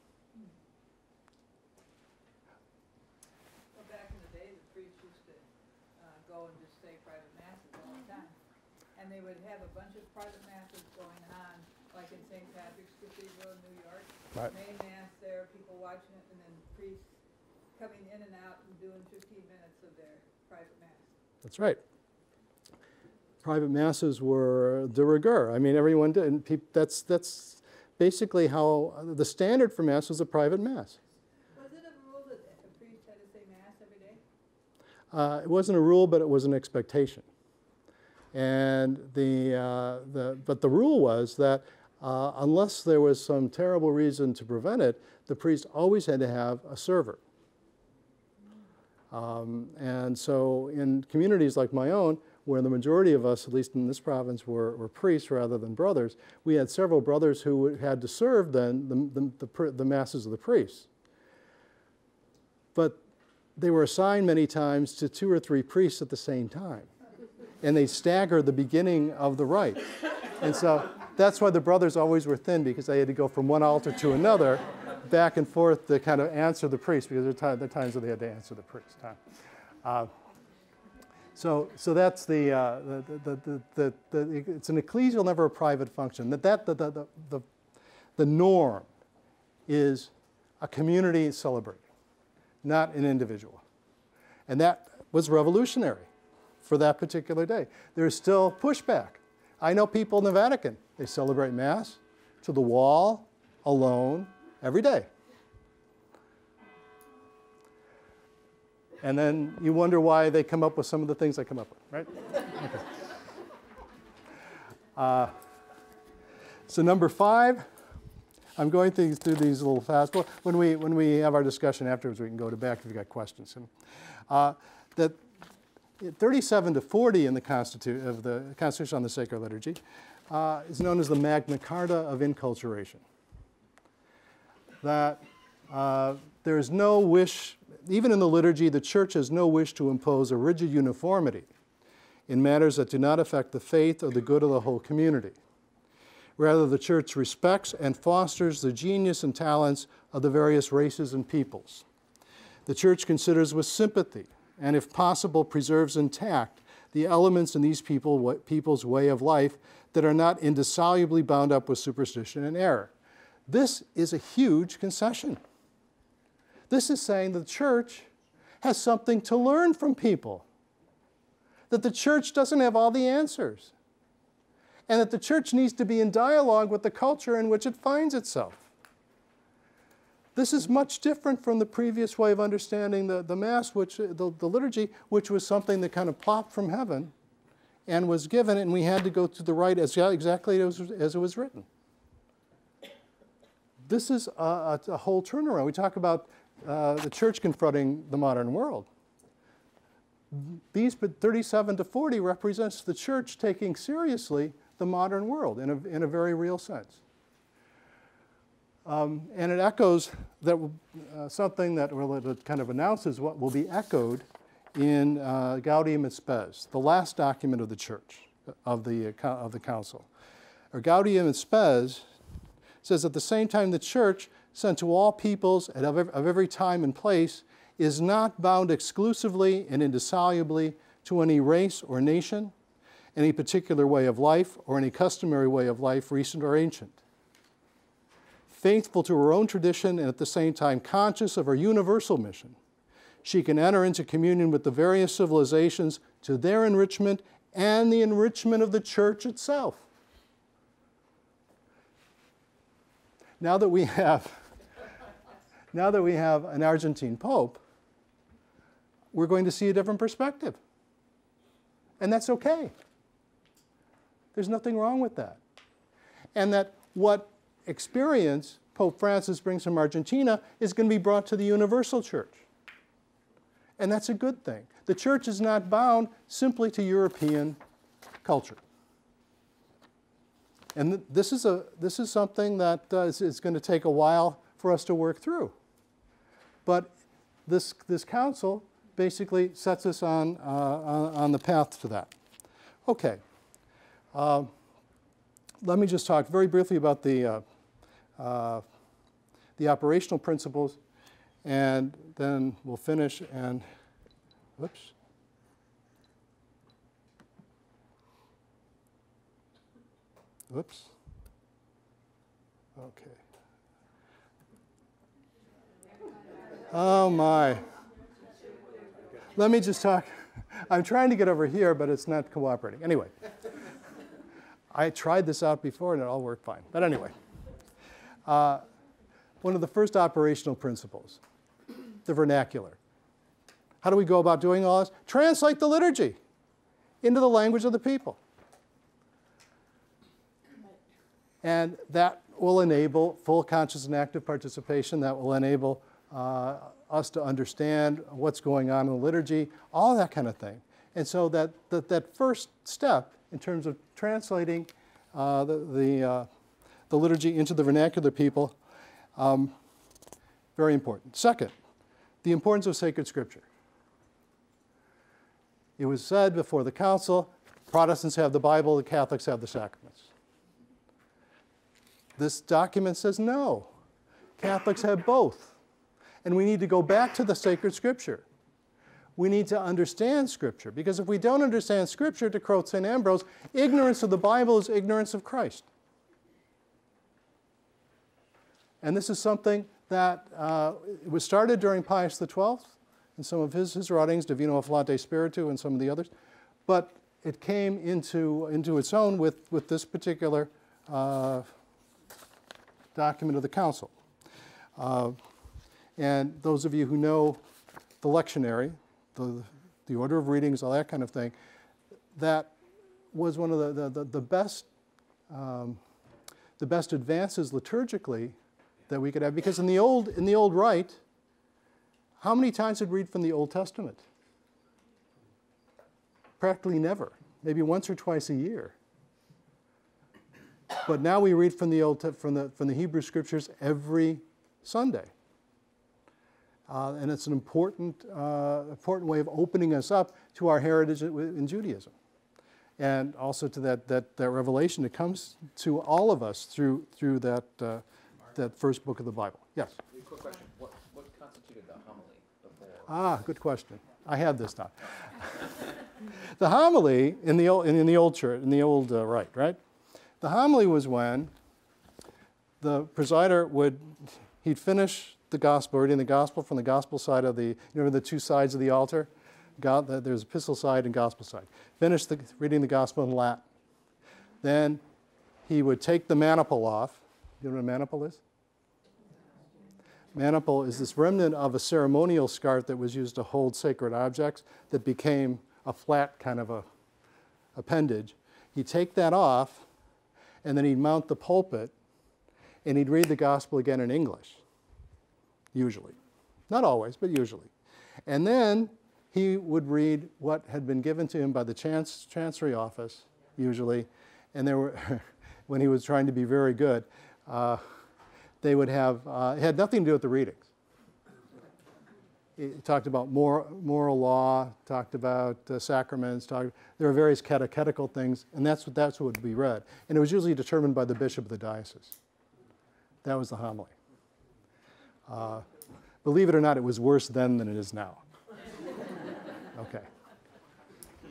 Well, back in the day, the priests used to go and just say private masses all the time. And they would have a bunch of private masses going on, like in St. Patrick's Cathedral in New York. Right. Main mass there, people watching it, and then priests coming in and out and doing 15 minutes of their private mass. That's right. Private masses were de rigueur. I mean, everyone did. And that's basically how the standard for mass was a private mass. Was it a rule that a priest had to say mass every day? It wasn't a rule, but it was an expectation. And but the rule was that unless there was some terrible reason to prevent it, the priest always had to have a server. And so in communities like my own, where the majority of us, at least in this province, were priests rather than brothers, we had several brothers who had to serve then the masses of the priests. But they were assigned many times to 2 or 3 priests at the same time. And they staggered the beginning of the rite. And so that's why the brothers always were thin, because they had to go from one altar to another, back and forth to kind of answer the priest, because there are times when they had to answer the priest. So that's it's an ecclesial, never a private function. The norm is a community celebrating, not an individual. And that was revolutionary for that particular day. There's still pushback. I know people in the Vatican, they celebrate Mass to the wall, alone, every day. And then you wonder why they come up with some of the things they come up with, right? Okay. So number 5, I'm going through these a little fast. Well, when we have our discussion afterwards, we can go to back if you've got questions. That 37 to 40 in the Constitution on the Sacred Liturgy is known as the Magna Carta of inculturation. That there is no wish, even in the liturgy, the Church has no wish to impose a rigid uniformity in matters that do not affect the faith or the good of the whole community. Rather, the Church respects and fosters the genius and talents of the various races and peoples. The Church considers with sympathy and, if possible, preserves intact the elements in these people's way of life that are not indissolubly bound up with superstition and error. This is a huge concession. This is saying the Church has something to learn from people, that the Church doesn't have all the answers, and that the Church needs to be in dialogue with the culture in which it finds itself. This is much different from the previous way of understanding the Mass, the liturgy, which was something that kind of plopped from heaven and was given, and we had to go to the rite exactly as it was written. This is a whole turnaround. We talk about the Church confronting the modern world. These 37 to 40 represents the Church taking seriously the modern world in a very real sense. And it echoes that something that it kind of announces what will be echoed in Gaudium et Spes, the last document of the Church, of the Council. Or Gaudium et Spes says, at the same time the Church, sent to all peoples of every time and place, is not bound exclusively and indissolubly to any race or nation, any particular way of life, or any customary way of life, recent or ancient. Faithful to her own tradition and at the same time conscious of her universal mission, she can enter into communion with the various civilizations to their enrichment and the enrichment of the church itself. Now that we have an Argentine Pope, we're going to see a different perspective. And that's okay. There's nothing wrong with that. And that what experience Pope Francis brings from Argentina is going to be brought to the universal church. And that's a good thing. The church is not bound simply to European culture. And this is something that is going to take a while for us to work through. But this council basically sets us on the path to that. Okay. Let me just talk very briefly about the operational principles, and then we'll finish and, whoops. Whoops. Okay. Oh my. Let me just talk. I'm trying to get over here, but it's not cooperating. Anyway. I tried this out before and it all worked fine. But anyway. One of the first operational principles, the vernacular. How do we go about doing all this? Translate the liturgy into the language of the people. And that will enable full conscious and active participation. That will enable us to understand what's going on in the liturgy, all that kind of thing. And so that first step in terms of translating the liturgy into the vernacular people, very important. Second, the importance of sacred scripture. It was said before the council, Protestants have the Bible, the Catholics have the sacraments. This document says no. Catholics have both. And we need to go back to the sacred scripture. We need to understand Scripture, because if we don't understand Scripture, to quote St. Ambrose, ignorance of the Bible is ignorance of Christ. And this is something that it was started during Pius XII in some of his writings, Divino Afflante Spiritu and some of the others, but it came into its own with this particular document of the Council. And those of you who know the lectionary, the order of readings, all that kind of thing, that was one of the best advances liturgically that we could have. Because in the old rite, how many times did we read from the Old Testament? Practically never, maybe once or twice a year. But now we read from the Hebrew Scriptures every Sunday. And it's an important way of opening us up to our heritage in Judaism, and also to that revelation that comes to all of us through that first book of the Bible. Yes. A quick question: What constituted the homily before? Good question. I had this down. The homily in the old church, in the old rite, right? The homily was when the presider he'd finish the gospel, reading the gospel from the gospel side of the, the two sides of the altar. There's epistle side and gospel side. Finish reading the gospel in Latin. Then he would take the maniple off. You know what a maniple is? Maniple is this remnant of a ceremonial scarf that was used to hold sacred objects that became a flat kind of a appendage. He'd take that off, and then he'd mount the pulpit, and he'd read the gospel again in English. Usually. Not always, but usually. And then he would read what had been given to him by the chancery office, usually. And there were, when he was trying to be very good, they would have, it had nothing to do with the readings. It talked about moral law, talked about sacraments, there were various catechetical things, and that's what would be read. And it was usually determined by the bishop of the diocese. That was the homily. Believe it or not, it was worse then than it is now. Okay.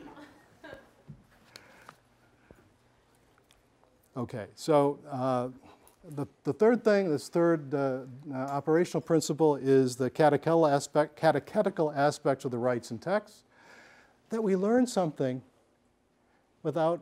Okay, so the third thing, this third operational principle is the catechetical aspect of the rites and texts, that we learn something without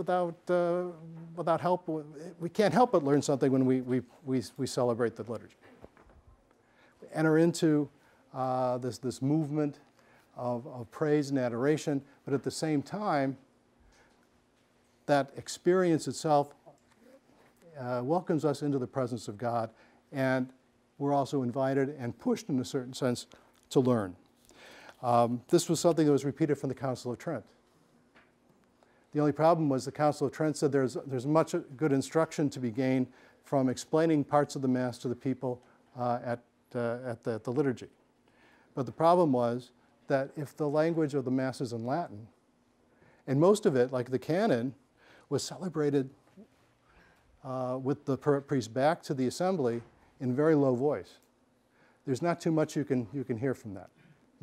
help. We can't help but learn something when we celebrate the liturgy. We enter into this movement of praise and adoration, but at the same time, that experience itself welcomes us into the presence of God, and we're also invited and pushed in a certain sense to learn. This was something that was repeated from the Council of Trent. The only problem was the Council of Trent said there's much good instruction to be gained from explaining parts of the Mass to the people at the liturgy. But the problem was that if the language of the Mass is in Latin, and most of it, like the canon, was celebrated with the priest back to the assembly in very low voice, there's not too much you can hear from that.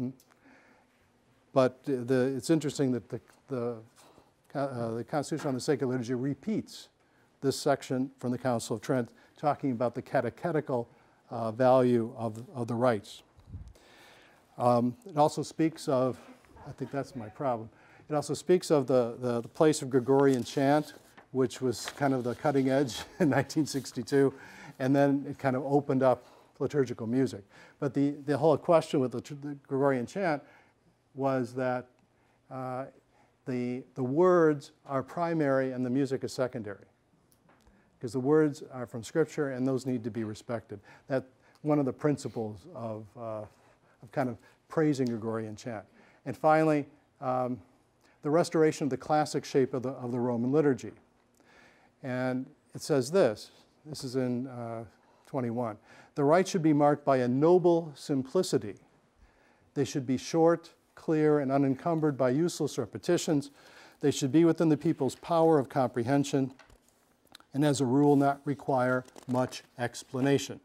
But it's interesting that the Constitution on the Sacred Liturgy repeats this section from the Council of Trent, talking about the catechetical value of the rites. It also speaks of, I think that's my problem, it also speaks of the place of Gregorian chant, which was kind of the cutting edge in 1962, and then it kind of opened up liturgical music. But the whole question with the Gregorian chant was that the words are primary and the music is secondary, because the words are from Scripture and those need to be respected. That's one of the principles of kind of praising Gregorian chant. And finally, the restoration of the classic shape of the Roman liturgy. And it says this is in 21, the rites should be marked by a noble simplicity. They should be short, clear, and unencumbered by useless repetitions. They should be within the people's power of comprehension, and as a rule not require much explanation.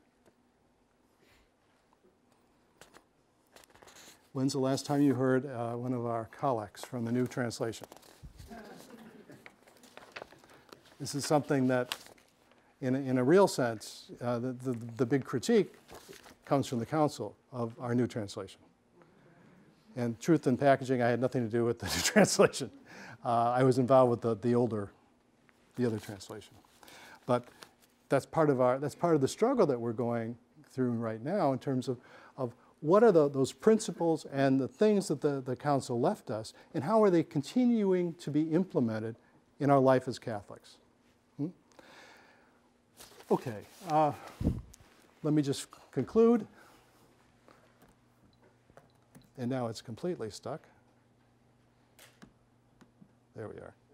When's the last time you heard one of our collects from the New Translation? This is something that, in a real sense, the big critique comes from the Council of our New Translation. And truth in packaging, I had nothing to do with the New Translation. I was involved with the other translation. But that's part of the struggle that we're going through right now in terms of what are those principles and the things that the Council left us, and how are they continuing to be implemented in our life as Catholics? Okay, let me just conclude. And now it's completely stuck. There we are.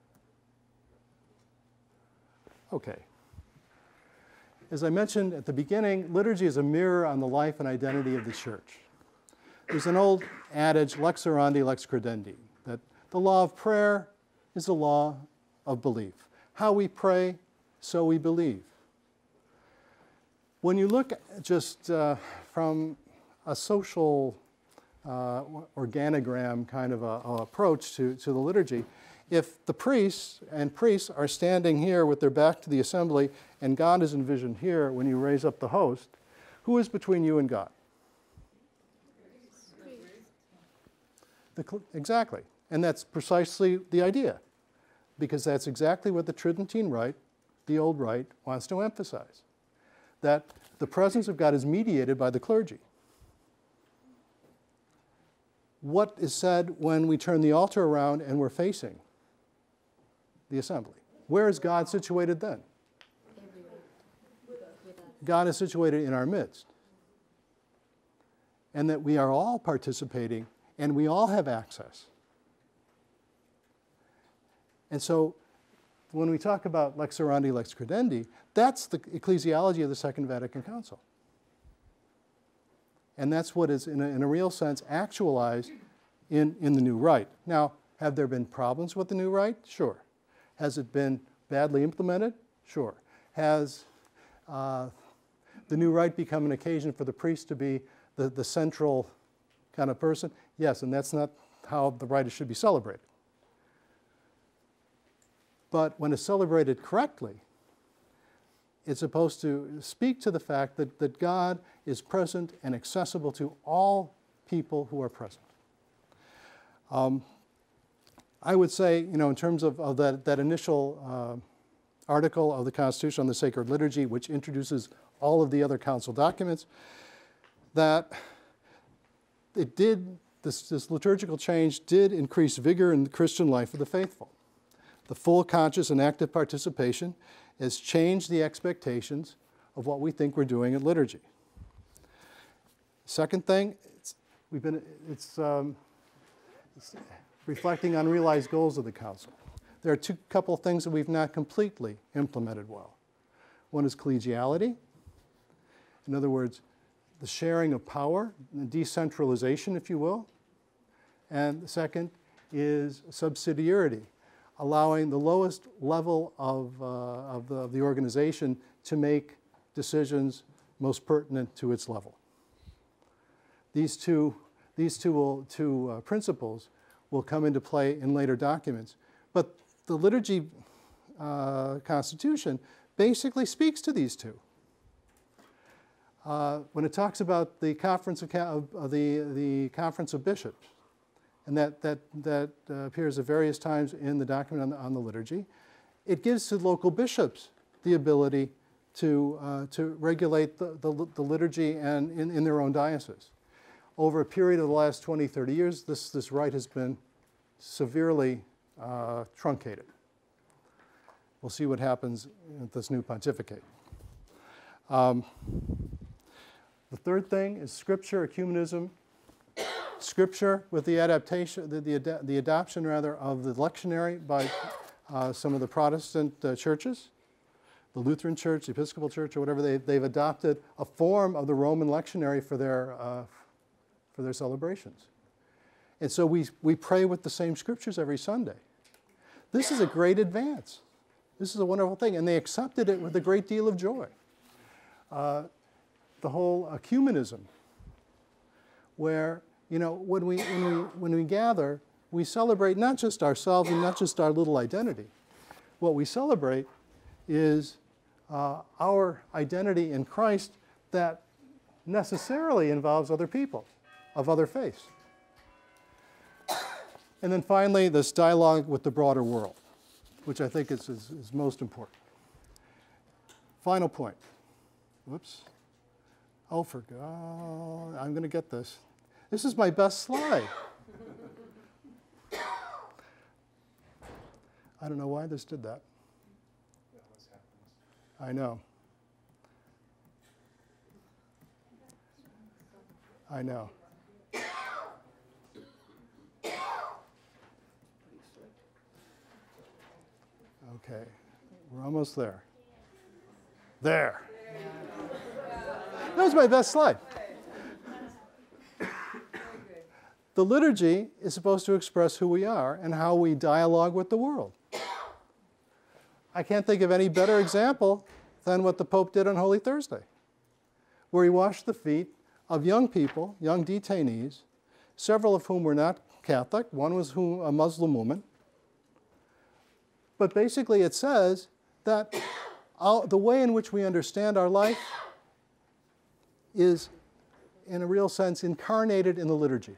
Okay. As I mentioned at the beginning, liturgy is a mirror on the life and identity of the Church. There's an old adage, lex orandi, lex credendi, that the law of prayer is the law of belief. How we pray, so we believe. When you look just from a social organogram kind of a approach to the liturgy, if the priests are standing here with their back to the assembly and God is envisioned here when you raise up the host, who is between you and God? Exactly. And that's precisely the idea, because that's exactly what the Tridentine Rite, the old rite, wants to emphasize, that the presence of God is mediated by the clergy. What is said when we turn the altar around and we're facing the assembly? Where is God situated then? God is situated in our midst. And that we are all participating and we all have access. And so when we talk about lex orandi, lex credendi, that's the ecclesiology of the Second Vatican Council. And that's what is, in a real sense, actualized in the new rite. Now, have there been problems with the new rite? Sure. Has it been badly implemented? Sure. Has the new rite become an occasion for the priest to be the central kind of person? Yes, and that's not how the rite should be celebrated. But when it's celebrated correctly, it's supposed to speak to the fact that God is present and accessible to all people who are present. I would say, in terms of that initial article of the Constitution on the Sacred Liturgy, which introduces all of the other council documents, that it did, this liturgical change did increase vigor in the Christian life of the faithful. The full conscious and active participation has changed the expectations of what we think we're doing at liturgy. Second thing, it's reflecting on realized goals of the council. There are couple of things that we've not completely implemented well. One is collegiality. In other words, the sharing of power, and decentralization, if you will. And the second is subsidiarity, allowing the lowest level of the organization to make decisions most pertinent to its level. These two principles will come into play in later documents. But the liturgy constitution basically speaks to these two. When it talks about the conference the conference of bishops, and that appears at various times in the document on the liturgy, it gives to local bishops the ability to regulate the liturgy and in their own diocese. Over a period of the last 20, 30 years, this right has been severely truncated. We'll see what happens with this new pontificate. The third thing is Scripture, ecumenism. Scripture with the adaptation, the adoption rather of the lectionary by some of the Protestant churches, the Lutheran Church, the Episcopal Church, or whatever. They've adopted a form of the Roman lectionary for their celebrations. And so we pray with the same scriptures every Sunday. This is a great advance. This is a wonderful thing, and they accepted it with a great deal of joy. The whole ecumenism, where when we gather, we celebrate not just ourselves and not just our little identity. What we celebrate is our identity in Christ that necessarily involves other people of other faiths. And then finally, this dialogue with the broader world, which I think is most important. Final point. Whoops. Oh, for God, I'm going to get this. This is my best slide. I don't know why this did that. I know. I know. Okay, we're almost there. There. That was my best slide. The liturgy is supposed to express who we are and how we dialogue with the world. I can't think of any better example than what the Pope did on Holy Thursday, where he washed the feet of young people, young detainees, several of whom were not Catholic. One was a Muslim woman. But basically it says that the way in which we understand our life is, in a real sense, incarnated in the liturgy.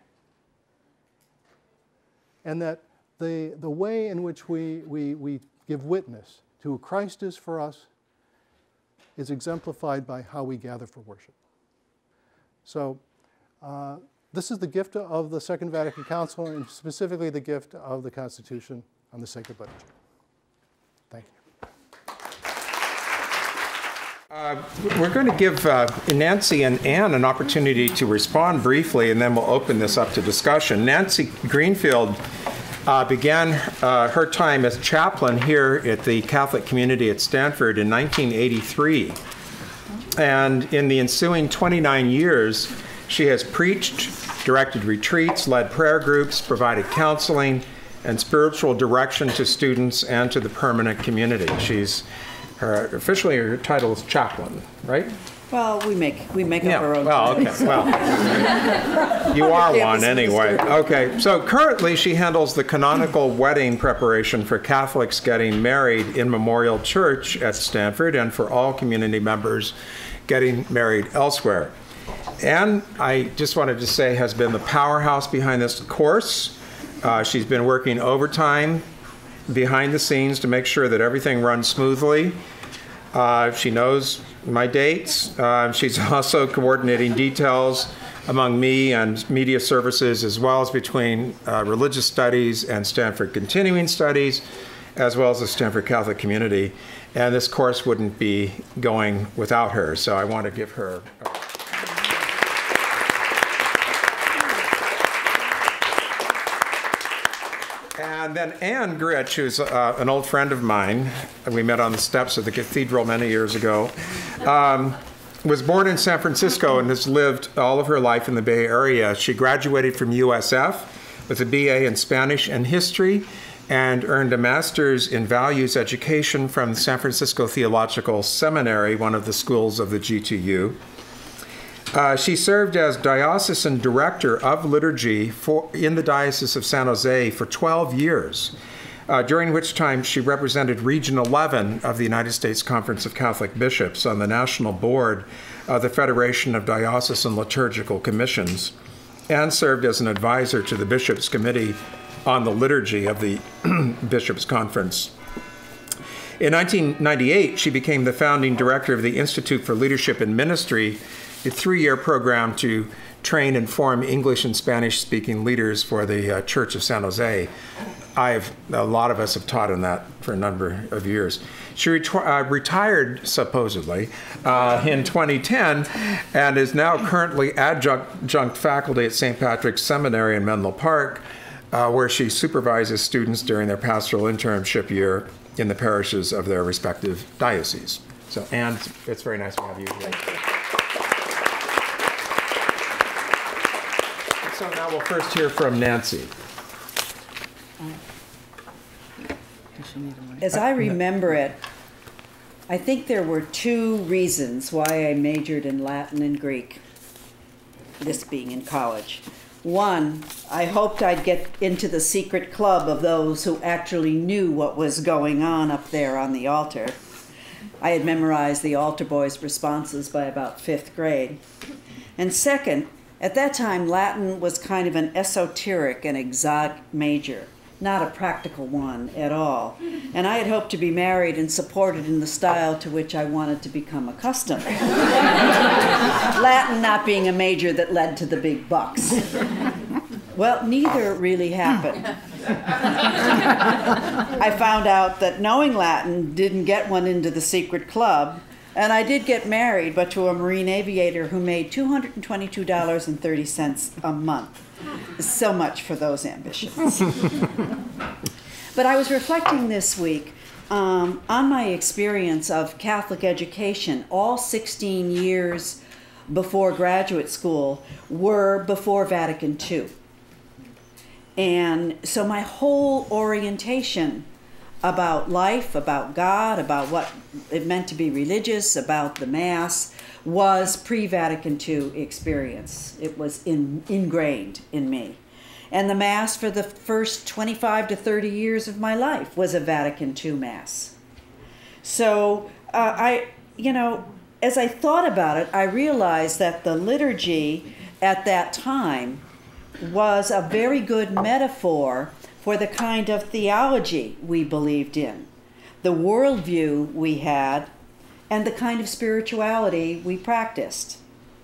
And that the way in which we give witness to who Christ is for us is exemplified by how we gather for worship. So this is the gift of the Second Vatican Council, and specifically the gift of the Constitution on the Sacred Liturgy. Thank you. We're going to give Nancy and Ann an opportunity to respond briefly, and then we'll open this up to discussion. Nancy Greenfield began her time as chaplain here at the Catholic community at Stanford in 1983. And in the ensuing 29 years, she has preached, directed retreats, led prayer groups, provided counseling and spiritual direction to students and to the permanent community. Officially her title is chaplain, right? Well, we make up our own well, time. okay, well, you are one anyway. Okay, so currently she handles the canonical wedding preparation for Catholics getting married in Memorial Church at Stanford and for all community members getting married elsewhere. And I just wanted to say has been the powerhouse behind this course. She's been working overtime behind the scenes to make sure that everything runs smoothly. She knows my dates. She's also coordinating details among me and media services, as well as between religious studies and Stanford continuing studies, as well as the Stanford Catholic community. And this course wouldn't be going without her, so I want to give her And then Anne Gritch, who's an old friend of mine, we met on the steps of the cathedral many years ago, was born in San Francisco and has lived all of her life in the Bay Area. She graduated from USF with a BA in Spanish and History and earned a master's in values education from the San Francisco Theological Seminary, one of the schools of the GTU. She served as diocesan director of liturgy in the Diocese of San Jose for 12 years, during which time she represented Region 11 of the United States Conference of Catholic Bishops on the national board of the Federation of Diocesan Liturgical Commissions, and served as an advisor to the Bishops' Committee on the Liturgy of the Bishops' Conference. In 1998, she became the founding director of the Institute for Leadership and Ministry, a 3-year program to train and form English and Spanish-speaking leaders for the Church of San Jose. A lot of us have taught in that for a number of years. She retired, supposedly, in 2010 and is now currently adjunct faculty at St. Patrick's Seminary in Menlo Park, where she supervises students during their pastoral internship year in the parishes of their respective dioceses. So, Anne, it's very nice to have you here. So now we'll first hear from Nancy. As I remember it, I think there were 2 reasons why I majored in Latin and Greek, this being in college. One, I hoped I'd get into the secret club of those who actually knew what was going on up there on the altar. I had memorized the altar boys' responses by about 5th grade. And second, at that time, Latin was kind of an esoteric and exotic major, not a practical one at all. And I had hoped to be married and supported in the style to which I wanted to become accustomed. Latin not being a major that led to the big bucks. Well, neither really happened. I found out that knowing Latin didn't get one into the secret club, and I did get married, but to a Marine aviator who made $222.30 a month. So much for those ambitions. But I was reflecting this week on my experience of Catholic education. All 16 years before graduate school were before Vatican II. And so my whole orientation about life, about God, about what it meant to be religious, about the Mass, was pre-Vatican II experience. It was ingrained in me. And the Mass for the first 25 to 30 years of my life was a Vatican II Mass. So as I thought about it, I realized that the liturgy at that time was a very good metaphor for the kind of theology we believed in, the worldview we had, and the kind of spirituality we practiced.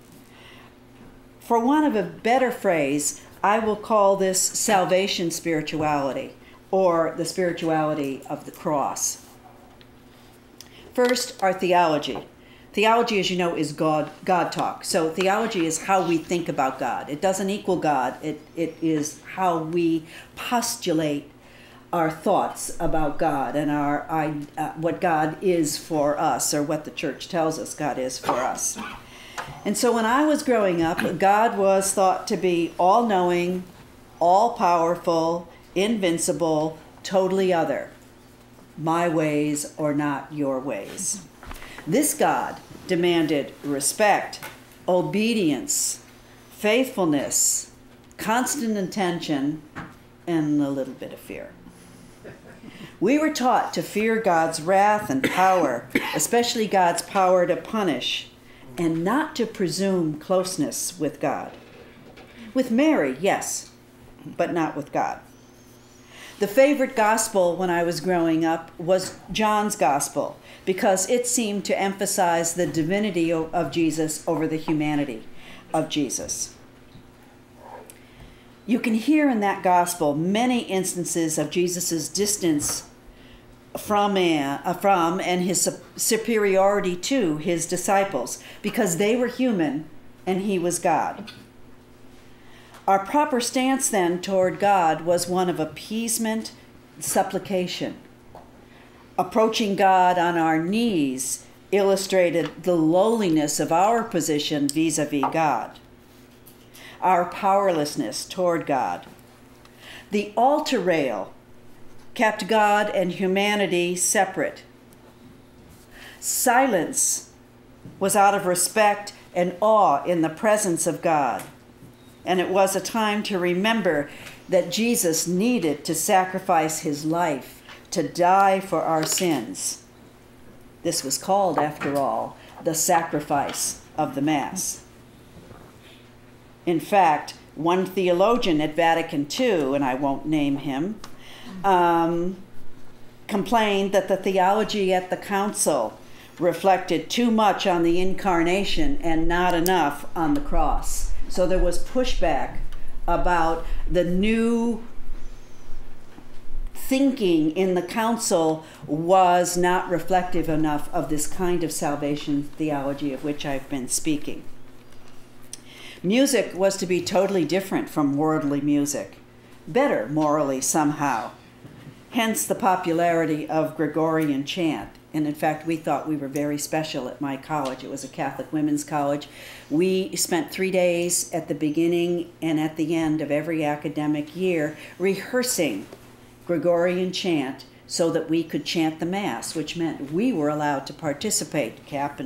For want of a better phrase, I will call this salvation spirituality, or the spirituality of the cross. First, our theology. Theology, as you know, is God talk. So theology is how we think about God. It doesn't equal God. It is how we postulate our thoughts about God and what God is for us, or what the Church tells us God is for us. And so when I was growing up, God was thought to be all-knowing, all-powerful, invincible, totally other. My ways or not your ways. This God demanded respect, obedience, faithfulness, constant attention, and a little bit of fear. We were taught to fear God's wrath and power, especially God's power to punish, and not to presume closeness with God. With Mary, yes, but not with God. The favorite gospel when I was growing up was John's gospel, because it seemed to emphasize the divinity of Jesus over the humanity of Jesus. You can hear in that gospel many instances of Jesus' distance from and his superiority to his disciples, because they were human and he was God. Our proper stance then toward God was one of appeasement, supplication. Approaching God on our knees illustrated the lowliness of our position vis-a-vis God, our powerlessness toward God. The altar rail kept God and humanity separate. Silence was out of respect and awe in the presence of God. And it was a time to remember that Jesus needed to sacrifice his life to die for our sins. This was called, after all, the sacrifice of the Mass. In fact, one theologian at Vatican II, and I won't name him, complained that the theology at the council reflected too much on the incarnation and not enough on the cross. So there was pushback about the new thinking in the council was not reflective enough of this kind of salvation theology of which I've been speaking. Music was to be totally different from worldly music, better morally somehow. Hence the popularity of Gregorian chant. And in fact, we thought we were very special at my college. It was a Catholic women's college. We spent 3 days at the beginning and at the end of every academic year rehearsing Gregorian chant so that we could chant the Mass, which meant we were allowed to participate.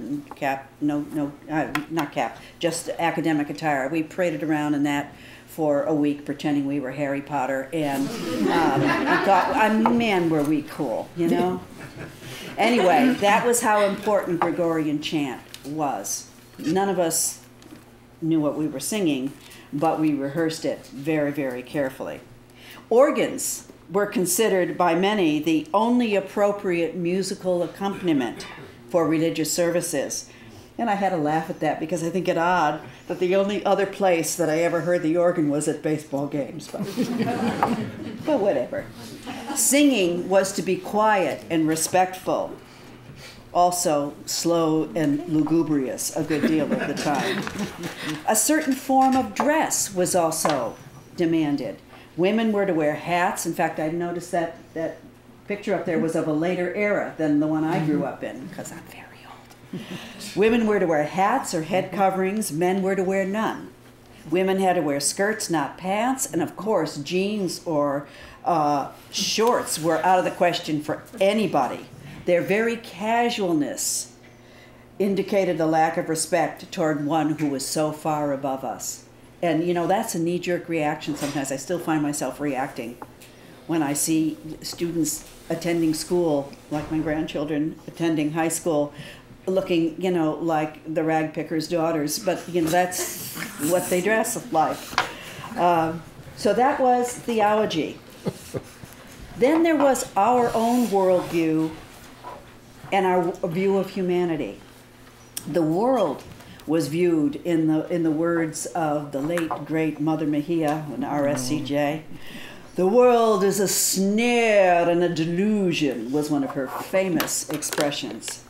Just academic attire. We paraded around in that for a week, pretending we were Harry Potter, and I thought, man, were we cool, you know? Anyway, that was how important Gregorian chant was. None of us knew what we were singing, but we rehearsed it very, very carefully. Organs were considered by many the only appropriate musical accompaniment for religious services. And I had to laugh at that because I think it odd that the only other place that I ever heard the organ was at baseball games. But whatever. Singing was to be quiet and respectful, also slow and lugubrious a good deal of the time. A certain form of dress was also demanded. Women were to wear hats. In fact, I noticed that picture up there was of a later era than the one I grew up in, because I'm very old. Women were to wear hats or head coverings. Men were to wear none. Women had to wear skirts, not pants, and of course, jeans or shorts were out of the question for anybody. Their very casualness indicated a lack of respect toward one who was so far above us. And, you know, that's a knee-jerk reaction sometimes. I still find myself reacting when I see students attending school, like my grandchildren attending high school, looking, you know, like the rag pickers' daughters. But, you know, that's what they dress like. So that was theology. Then there was our own worldview and our view of humanity. The world was viewed in the words of the late, great Mother Mejia, an RSCJ. The world is a snare and a delusion was one of her famous expressions.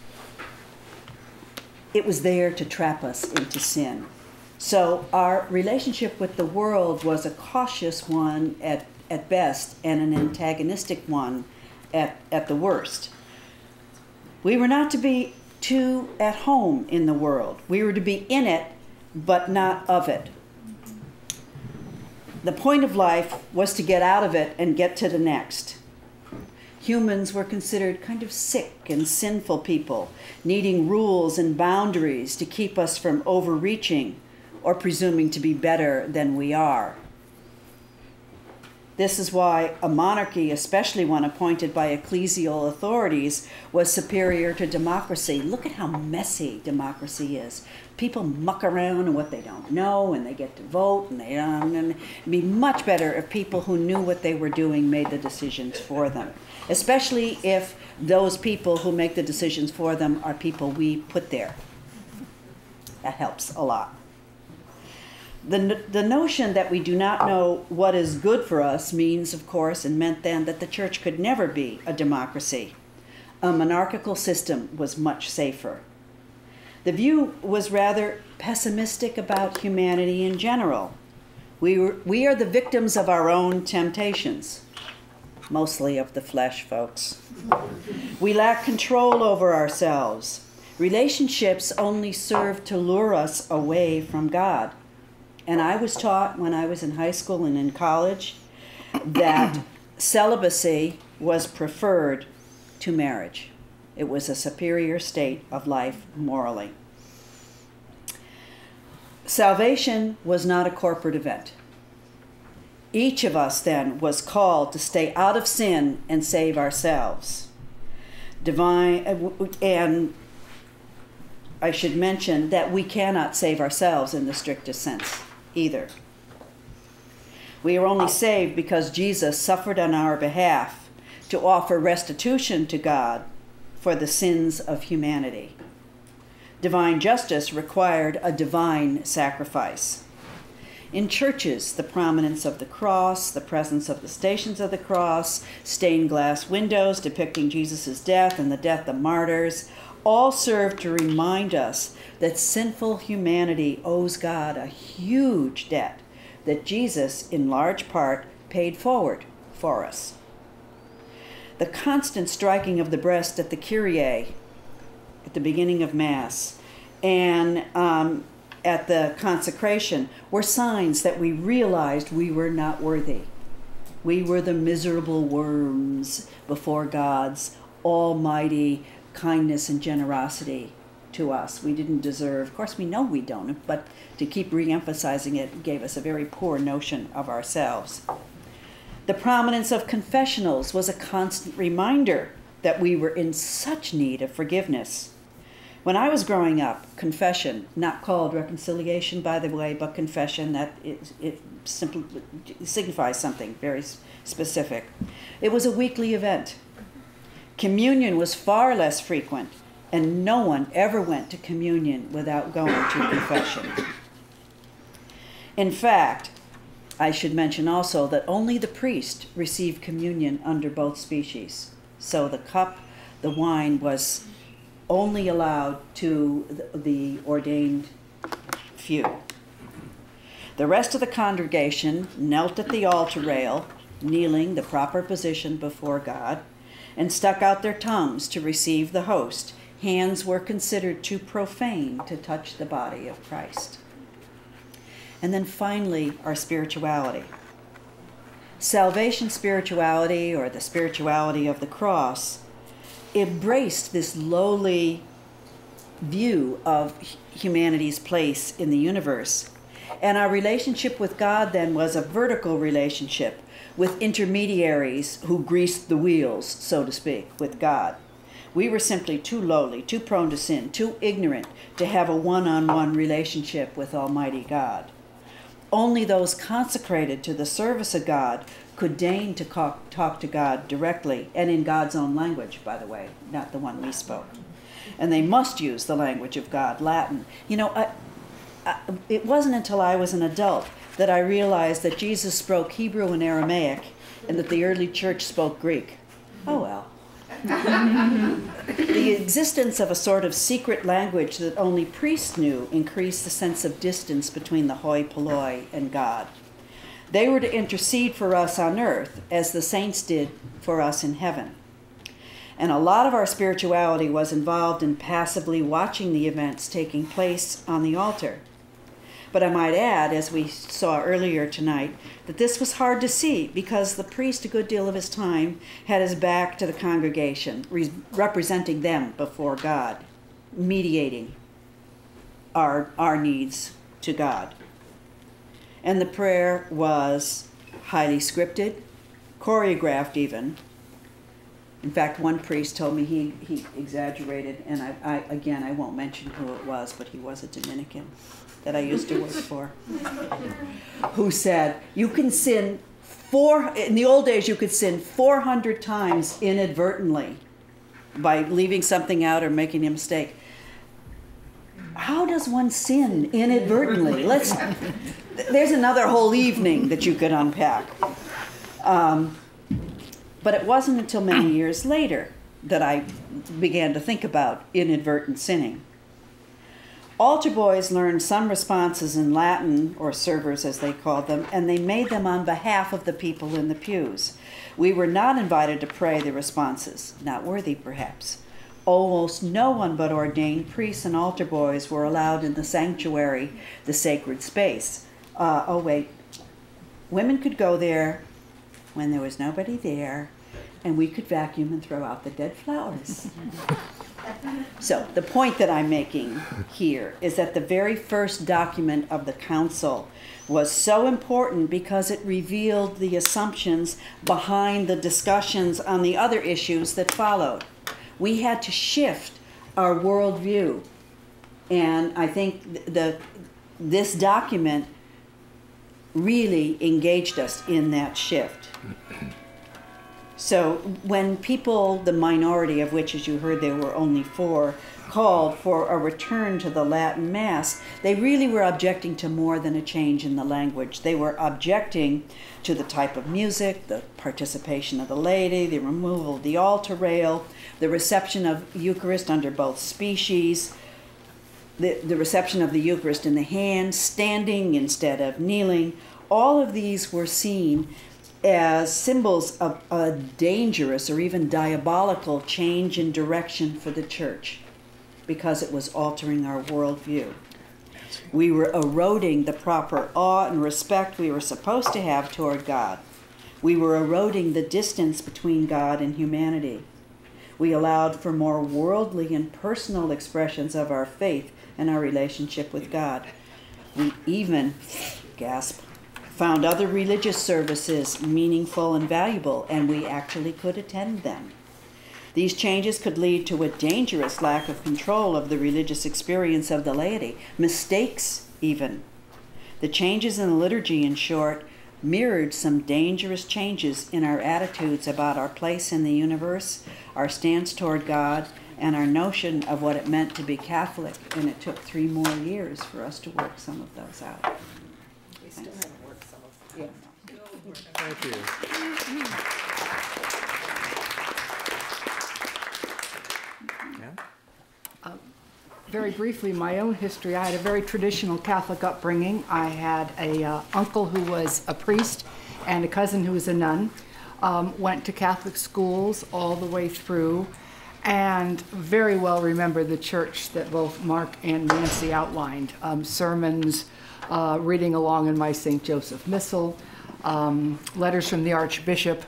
It was there to trap us into sin. So our relationship with the world was a cautious one at best and an antagonistic one at the worst. We were not to be too at home in the world. We were to be in it, but not of it. The point of life was to get out of it and get to the next. Humans were considered kind of sick and sinful people, needing rules and boundaries to keep us from overreaching or presuming to be better than we are. This is why a monarchy, especially one appointed by ecclesial authorities, was superior to democracy. Look at how messy democracy is. People muck around in what they don't know, and they get to vote, and they don't. And it'd be much better if people who knew what they were doing made the decisions for them, especially if those people who make the decisions for them are people we put there. That helps a lot. The notion that we do not know what is good for us means, of course, and meant then that the church could never be a democracy. A monarchical system was much safer. The view was rather pessimistic about humanity in general. We are the victims of our own temptations, mostly of the flesh, folks. We lack control over ourselves. Relationships only serve to lure us away from God. And I was taught when I was in high school and in college that celibacy was preferred to marriage. It was a superior state of life morally. Salvation was not a corporate event. Each of us then was called to stay out of sin and save ourselves. And I should mention that we cannot save ourselves in the strictest sense either. We are only saved because Jesus suffered on our behalf to offer restitution to God for the sins of humanity. Divine justice required a divine sacrifice. In churches, the prominence of the cross, the presence of the Stations of the Cross, stained glass windows depicting Jesus' death and the death of martyrs, all serve to remind us that sinful humanity owes God a huge debt that Jesus, in large part, paid forward for us. The constant striking of the breast at the Kyrie at the beginning of Mass and at the consecration were signs that we realized we were not worthy. We were the miserable worms before God's almighty kindness and generosity to us. We didn't deserve, of course we know we don't, but to keep re-emphasizing it gave us a very poor notion of ourselves. The prominence of confessionals was a constant reminder that we were in such need of forgiveness. When I was growing up, confession, not called reconciliation by the way, but confession, that it simply signifies something very specific. It was a weekly event. Communion was far less frequent, and no one ever went to communion without going to confession. In fact, I should mention also that only the priest received communion under both species. So the cup, the wine was only allowed to the ordained few. The rest of the congregation knelt at the altar rail, kneeling the proper position before God, and stuck out their tongues to receive the host. Hands were considered too profane to touch the body of Christ. And then finally, our spirituality. Salvation spirituality, or the spirituality of the cross, embraced this lowly view of humanity's place in the universe. And our relationship with God then was a vertical relationship with intermediaries who greased the wheels, so to speak, with God. We were simply too lowly, too prone to sin, too ignorant to have a one-on-one relationship with Almighty God. Only those consecrated to the service of God could deign to talk to God directly, and in God's own language, by the way, not the one we spoke. And they must use the language of God, Latin. You know, it wasn't until I was an adult that I realized that Jesus spoke Hebrew and Aramaic, and that the early church spoke Greek. Oh well. The existence of a sort of secret language that only priests knew increased the sense of distance between the hoi polloi and God. They were to intercede for us on earth as the saints did for us in heaven. And a lot of our spirituality was involved in passively watching the events taking place on the altar. But I might add, as we saw earlier tonight, that this was hard to see because the priest a good deal of his time had his back to the congregation, representing them before God, mediating our needs to God. And the prayer was highly scripted, choreographed even. In fact, one priest told me he exaggerated, and I won't mention who it was, but he was a Dominican that I used to work for, who said, you can sin in the old days, you could sin 400 times inadvertently by leaving something out or making a mistake. How does one sin inadvertently? There's another whole evening that you could unpack. But it wasn't until many years later that I began to think about inadvertent sinning. Altar boys learned some responses in Latin, or servers as they called them, and they made them on behalf of the people in the pews. We were not invited to pray the responses, not worthy perhaps. Almost no one but ordained priests and altar boys were allowed in the sanctuary, the sacred space. Women could go there when there was nobody there, and we could vacuum and throw out the dead flowers. So the point that I'm making here is that the very first document of the council was so important because it revealed the assumptions behind the discussions on the other issues that followed. We had to shift our worldview, and I think this document really engaged us in that shift. So when people, the minority of which, as you heard, there were only 4, called for a return to the Latin Mass, they really were objecting to more than a change in the language. They were objecting to the type of music, the participation of the laity, the removal of the altar rail, the reception of Eucharist under both species, the reception of the Eucharist in the hand, standing instead of kneeling. All of these were seen as symbols of a dangerous or even diabolical change in direction for the church because it was altering our worldview. We were eroding the proper awe and respect we were supposed to have toward God. We were eroding the distance between God and humanity. We allowed for more worldly and personal expressions of our faith and our relationship with God. We even, gasp, found other religious services meaningful and valuable, and we actually could attend them. These changes could lead to a dangerous lack of control of the religious experience of the laity, mistakes even. The changes in the liturgy, in short, mirrored some dangerous changes in our attitudes about our place in the universe, our stance toward God, and our notion of what it meant to be Catholic, and it took 3 more years for us to work some of those out. We still haven't worked some of them. Yeah. Thank you. Yeah. Very briefly, my own history, I had a very traditional Catholic upbringing. I had a uncle who was a priest and a cousin who was a nun. Went to Catholic schools all the way through, and very well remember the church that both Mark and Nancy outlined. Sermons, reading along in my St. Joseph Missal, letters from the Archbishop.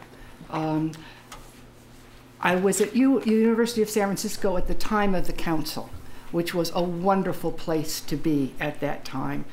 I was at University of San Francisco at the time of the council, which was a wonderful place to be at that time.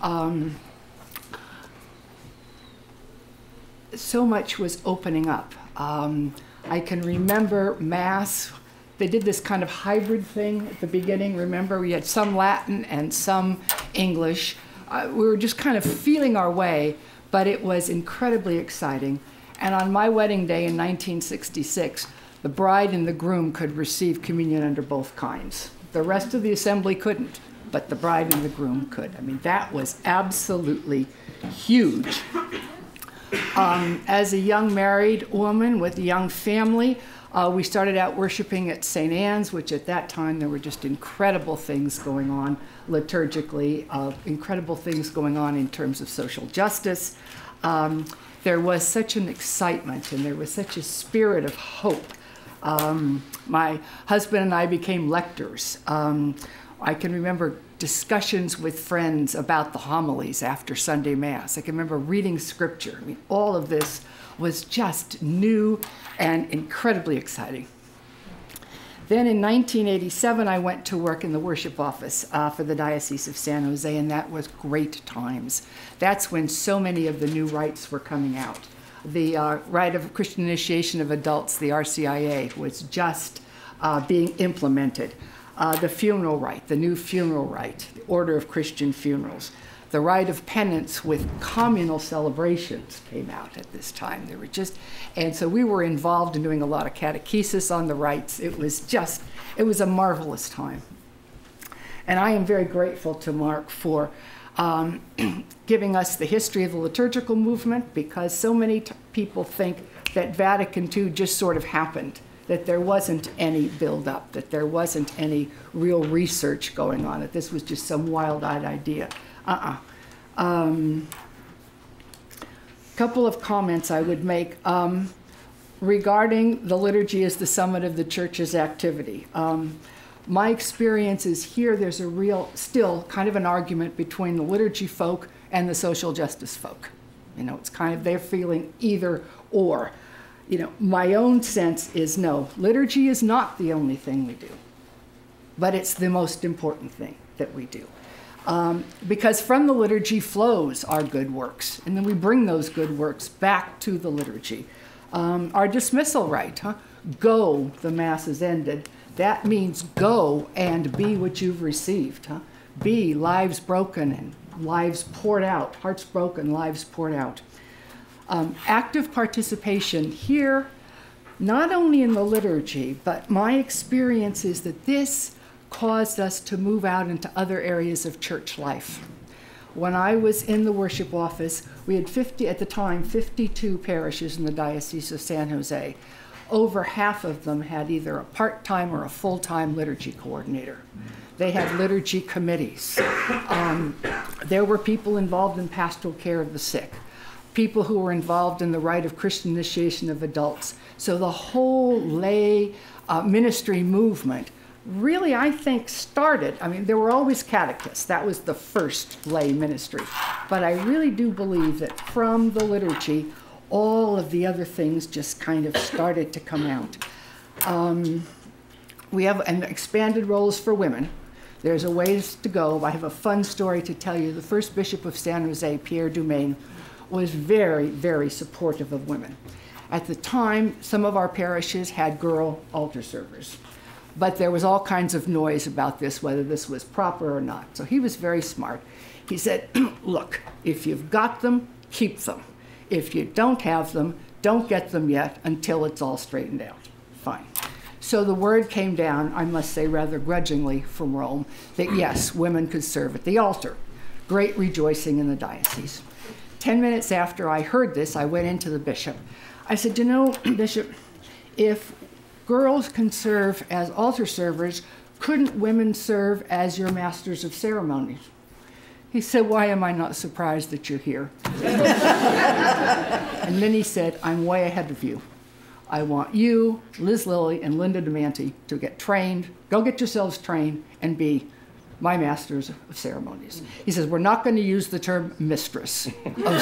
So much was opening up. I can remember Mass. They did this kind of hybrid thing at the beginning. Remember, we had some Latin and some English. We were just kind of feeling our way, but it was incredibly exciting. And on my wedding day in 1966, the bride and the groom could receive communion under both kinds. The rest of the assembly couldn't, but the bride and the groom could. I mean, that was absolutely huge. As a young married woman with a young family, we started out worshiping at St. Anne's, which at that time there were just incredible things going on liturgically, incredible things going on in terms of social justice. There was such an excitement and there was such a spirit of hope. My husband and I became lectors. I can remember discussions with friends about the homilies after Sunday Mass. I can remember reading scripture. I mean, all of this was just new and incredibly exciting. Then in 1987, I went to work in the worship office for the Diocese of San Jose, and that was great times. That's when so many of the new rites were coming out. The Rite of Christian Initiation of Adults, the RCIA, was just being implemented. The funeral rite, the new funeral rite, the Order of Christian Funerals. The Rite of Penance with communal celebrations came out at this time. They were just, and so we were involved in doing a lot of catechesis on the rites. It was a marvelous time. And I am very grateful to Mark for giving us the history of the liturgical movement, because so many people think that Vatican II just sort of happened, that there wasn't any build-up, that there wasn't any real research going on, that this was just some wild-eyed idea. Couple of comments I would make regarding the liturgy as the summit of the church's activity. My experience is here there's a real, still kind of an argument between the liturgy folk and the social justice folk. You know, it's kind of, they're feeling either or. You know, my own sense is no, liturgy is not the only thing we do, but it's the most important thing that we do. Because from the liturgy flows our good works, and then we bring those good works back to the liturgy. Our dismissal rite, go, the Mass is ended. That means go and be what you've received. Be lives broken and lives poured out, hearts broken, lives poured out. Active participation here, not only in the liturgy, but my experience is that this caused us to move out into other areas of church life. When I was in the worship office, we had 52 parishes in the Diocese of San Jose. Over half of them had either a part-time or a full-time liturgy coordinator. They had liturgy committees. There were people involved in pastoral care of the sick, people who were involved in the Rite of Christian Initiation of Adults. So the whole lay ministry movement really, I think, started, I mean, there were always catechists. That was the first lay ministry. But I really do believe that from the liturgy, all of the other things just kind of started to come out. We have an expanded roles for women. There's a ways to go. I have a fun story to tell you. The first bishop of San Jose, Pierre Dumaine, was very, very supportive of women. At the time, some of our parishes had girl altar servers. But there was all kinds of noise about this, whether this was proper or not. So he was very smart. He said, look, if you've got them, keep them. If you don't have them, don't get them yet until it's all straightened out. Fine. So the word came down, I must say rather grudgingly, from Rome, that yes, women could serve at the altar. Great rejoicing in the diocese. 10 minutes after I heard this, I went into the bishop. I said, you know, Bishop, if girls can serve as altar servers, couldn't women serve as your masters of ceremonies? He said, why am I not surprised that you're here? And then he said, I'm way ahead of you. I want you, Liz Lilly, and Linda DeManti to get trained, go get yourselves trained, and be my masters of ceremonies. He says, we're not going to use the term mistress of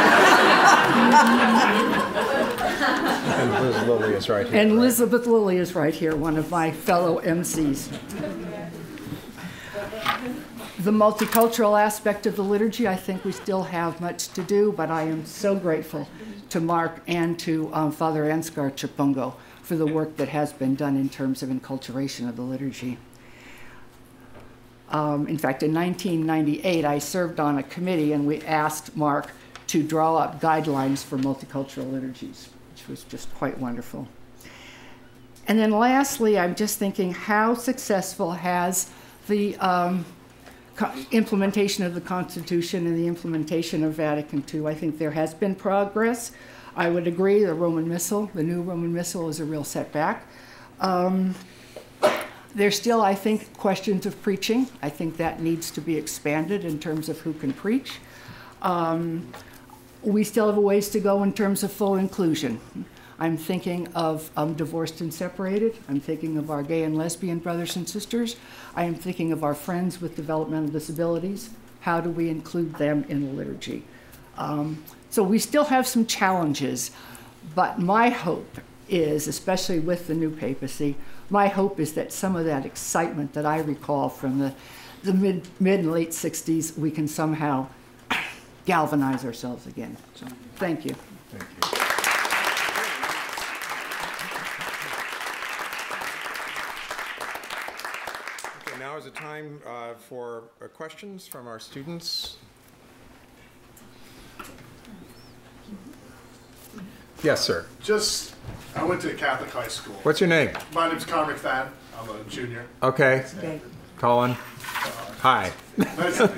ceremonies. And Liz Lilly is right here. And Elizabeth Lilly is right here, one of my fellow MCs. The multicultural aspect of the liturgy, I think we still have much to do, but I am so grateful to Mark and to Father Anscar Chupungco for the work that has been done in terms of enculturation of the liturgy. In fact, in 1998, I served on a committee and we asked Mark to draw up guidelines for multicultural liturgies, which was just quite wonderful. And then lastly, I'm just thinking, how successful has the implementation of the Constitution and the implementation of Vatican II? I think there has been progress. I would agree the Roman Missal, the new Roman Missal, is a real setback. There's still, I think, questions of preaching. I think that needs to be expanded in terms of who can preach. We still have a ways to go in terms of full inclusion. I'm thinking of divorced and separated. I'm thinking of our gay and lesbian brothers and sisters. I am thinking of our friends with developmental disabilities. How do we include them in the liturgy? So we still have some challenges, but my hope is, especially with the new papacy, my hope is that some of that excitement that I recall from the mid and late 60s, we can somehow galvanize ourselves again. So thank you. Thank you. Okay, now is the time for questions from our students. Yes, sir. I went to a Catholic high school. What's your name? My name's Connor McFadden. I'm a junior. Okay. Colin. Hi. Nice to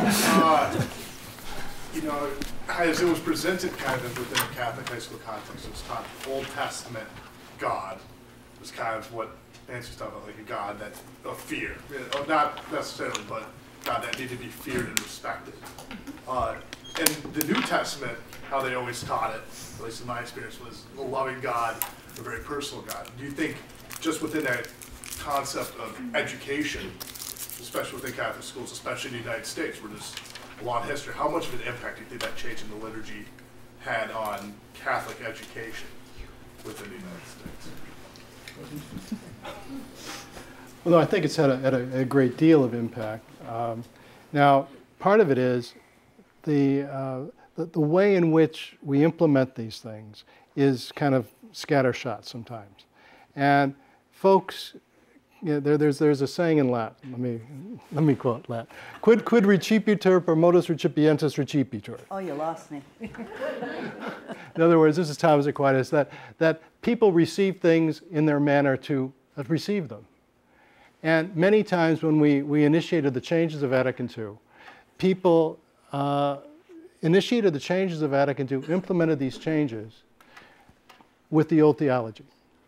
meet you. As it was presented kind of within a Catholic high school context, it was taught Old Testament God was kind of what Nancy's talking about, like a God that of fear. Not necessarily, but God that needed to be feared and respected. And the New Testament, how they always taught it, at least in my experience, was a loving God, a very personal God. Do you think just within that concept of education, especially within Catholic schools, especially in the United States, where there's a long history, how much of an impact do you think that change in the liturgy had on Catholic education within the United States? Well, no, I think it's had a great deal of impact. Now, part of it is the way in which we implement these things is kind of scattershot sometimes. And folks, there's a saying in Latin, let me quote Latin, quid recipitur per modus recipientis recipitur. Oh, you lost me. In other words, this is Thomas Aquinas, that people receive things in their manner to receive them. And many times when we initiated the changes of Vatican II, people initiated the changes of Vatican II, implemented these changes with the old theology.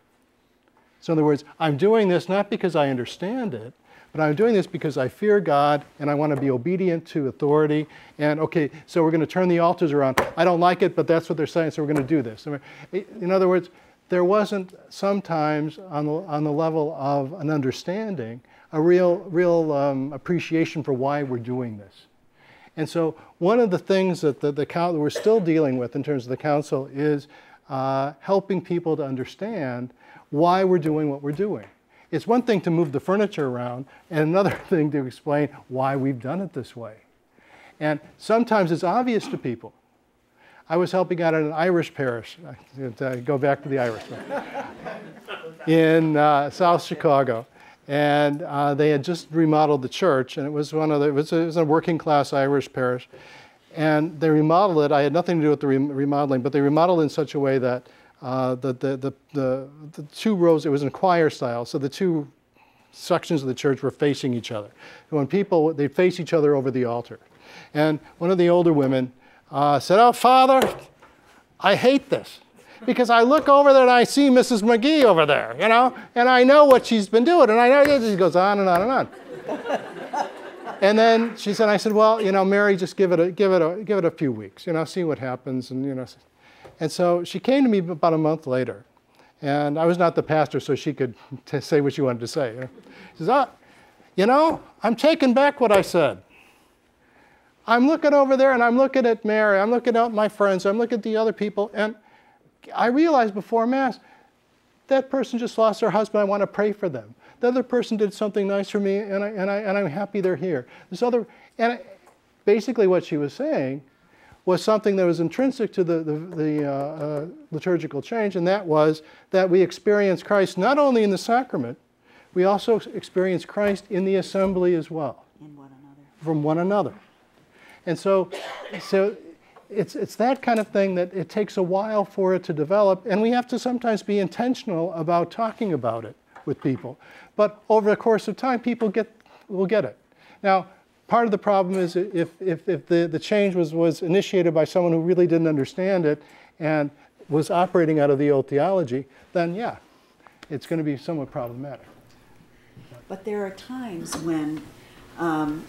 So in other words, I'm doing this not because I understand it, but I'm doing this because I fear God and I want to be obedient to authority. And okay, so we're going to turn the altars around. I don't like it, but that's what they're saying, so we're going to do this. In other words, there wasn't sometimes on the level of an understanding a real appreciation for why we're doing this. And so one of the things that we're still dealing with in terms of the council is helping people to understand why we're doing what we're doing. It's one thing to move the furniture around and another thing to explain why we've done it this way. And sometimes it's obvious to people. I was helping out at an Irish parish, go back to the Irish, in South Chicago. And they had just remodeled the church, and it was it was a working class Irish parish. And they remodeled it. I had nothing to do with the remodeling, but they remodeled it in such a way that the two rows, it was in choir style, so the two sections of the church were facing each other. And when people, they'd face each other over the altar. And one of the older women said, "Oh, Father, I hate this. Because I look over there and I see Mrs. McGee over there, you know, and I know what she's been doing, and I know she goes on and on and on." And then she said, I said, "Well, you know, Mary, just give it a few weeks, you know, see what happens, and you know." And so she came to me about a month later, and I was not the pastor, so she could say what she wanted to say. You know? She says, "You know, I'm taking back what I said. I'm looking over there, and I'm looking at Mary, I'm looking at my friends, I'm looking at the other people, and I realized before Mass, that person just lost their husband, I want to pray for them. The other person did something nice for me, and I'm happy they're here. Basically what she was saying was something that was intrinsic to the liturgical change, and that was that we experience Christ not only in the sacrament, we also experience Christ in the assembly as well. In one another. From one another. And so it's that kind of thing that it takes a while for it to develop, and we have to sometimes be intentional about talking about it with people. But over the course of time, people will get it. Now, part of the problem is if the change was initiated by someone who really didn't understand it and was operating out of the old theology, then yeah, it's going to be somewhat problematic. But there are times when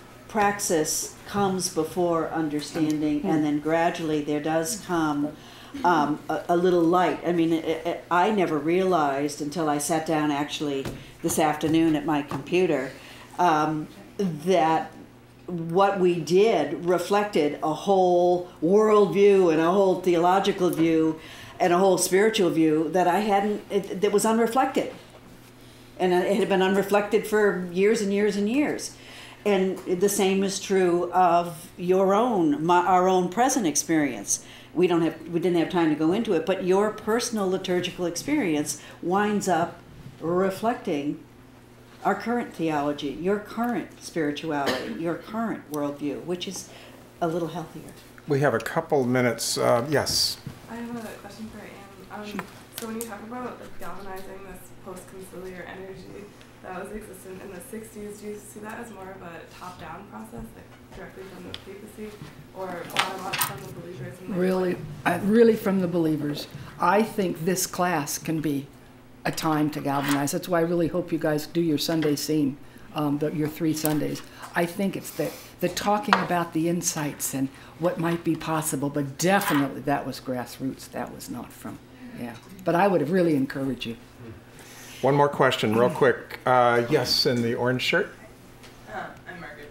praxis comes before understanding, and then gradually there does come a little light. I mean, I never realized until I sat down actually this afternoon at my computer that what we did reflected a whole worldview and a whole theological view and a whole spiritual view that I hadn't, that was unreflected. And it had been unreflected for years and years and years. And the same is true of your own, our own present experience. We didn't have time to go into it, but your personal liturgical experience winds up reflecting our current theology, your current spirituality, your current worldview, which is a little healthier. We have a couple minutes. Yes. I have a question for Anne. So when you talk about like, galvanizing this post-conciliar energy that was existent in the 60s, do you see that as more of a top-down process, like directly from the papacy, or bottom-up from the believers? And Really from the believers. I think this class can be a time to galvanize. That's why I really hope you guys do your Sunday scene, your 3 Sundays. I think it's the talking about the insights and what might be possible, but definitely that was grassroots. That was not from, But I would really encourage you. One more question, real quick. Yes, in the orange shirt. I'm Margaret.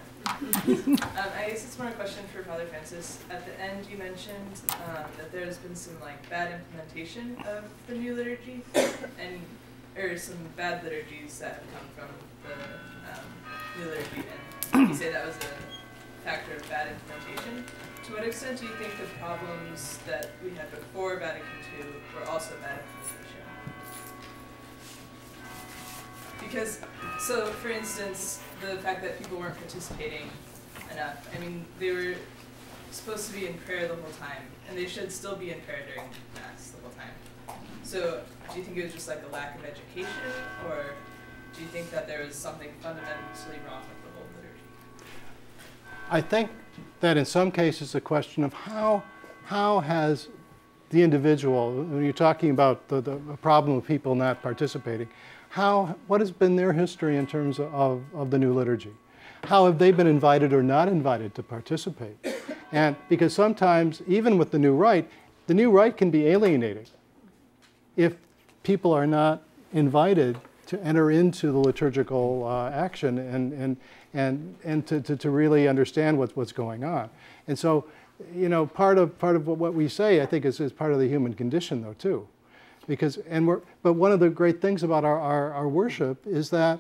I guess it's more a question for Father Francis. At the end, you mentioned that there's been some bad implementation of the new liturgy, or some bad liturgies that have come from the new liturgy, and you say that was a factor of bad implementation. To what extent do you think the problems that we had before Vatican II were also bad implementation? Because, so for instance, the fact that people weren't participating enough, I mean, they were supposed to be in prayer the whole time, and they should still be in prayer during Mass the whole time. So, do you think it was just a lack of education, or do you think that there was something fundamentally wrong with the whole liturgy? I think that in some cases the question of how has the individual, when you're talking about the problem of people not participating, what has been their history in terms of the new liturgy? How have they been invited or not invited to participate? And because sometimes, even with the new rite can be alienating if people are not invited to enter into the liturgical action and to really understand what's going on. And so, part of what we say, I think, is part of the human condition, though, too. Because, but one of the great things about our worship is that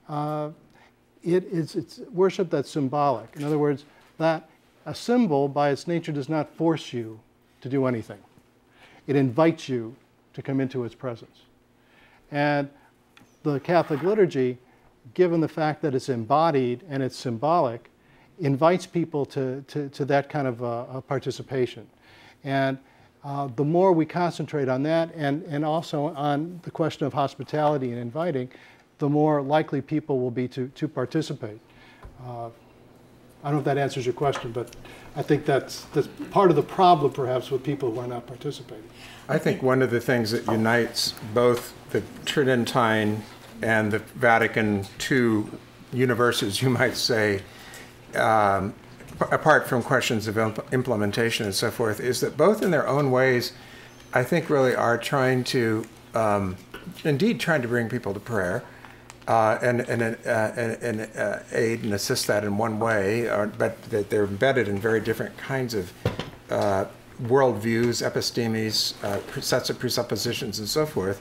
it's worship that's symbolic. In other words, that a symbol by its nature does not force you to do anything. It invites you to come into its presence. And the Catholic liturgy, given the fact that it's embodied and it's symbolic, invites people to that kind of participation. And the more we concentrate on that and also on the question of hospitality and inviting, the more likely people will be to participate. I don't know if that answers your question, but I think that's part of the problem, perhaps, with people who are not participating. I think one of the things that unites both the Tridentine and the Vatican II universes, you might say, apart from questions of implementation and so forth, is that both in their own ways, I think really are trying to, indeed trying to bring people to prayer and aid and assist that in one way, but that they're embedded in very different kinds of worldviews, epistemes, sets of presuppositions, and so forth.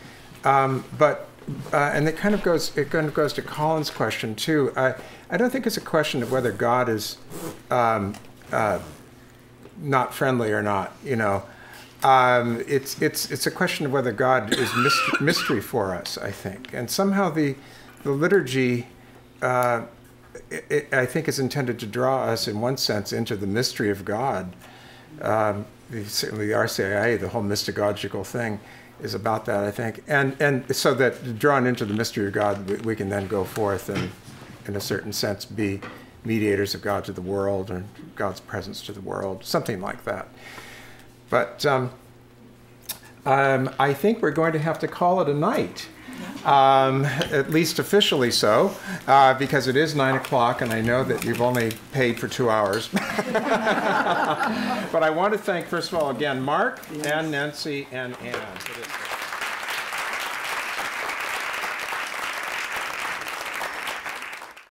And it kind of goes to Colin's question too. I don't think it's a question of whether God is not friendly or not. It's a question of whether God is mystery for us, I think. And somehow the liturgy, I think, is intended to draw us, in one sense, into the mystery of God. Certainly the RCIA, the whole mystagogical thing, is about that, I think. And so that drawn into the mystery of God, we can then go forth and, in a certain sense, be mediators of God to the world, or God's presence to the world, something like that. But I think we're going to have to call it a night. at least officially so, because it is 9 o'clock and I know that you've only paid for 2 hours. But I want to thank, first of all, again, Mark and Nancy and Ann for this.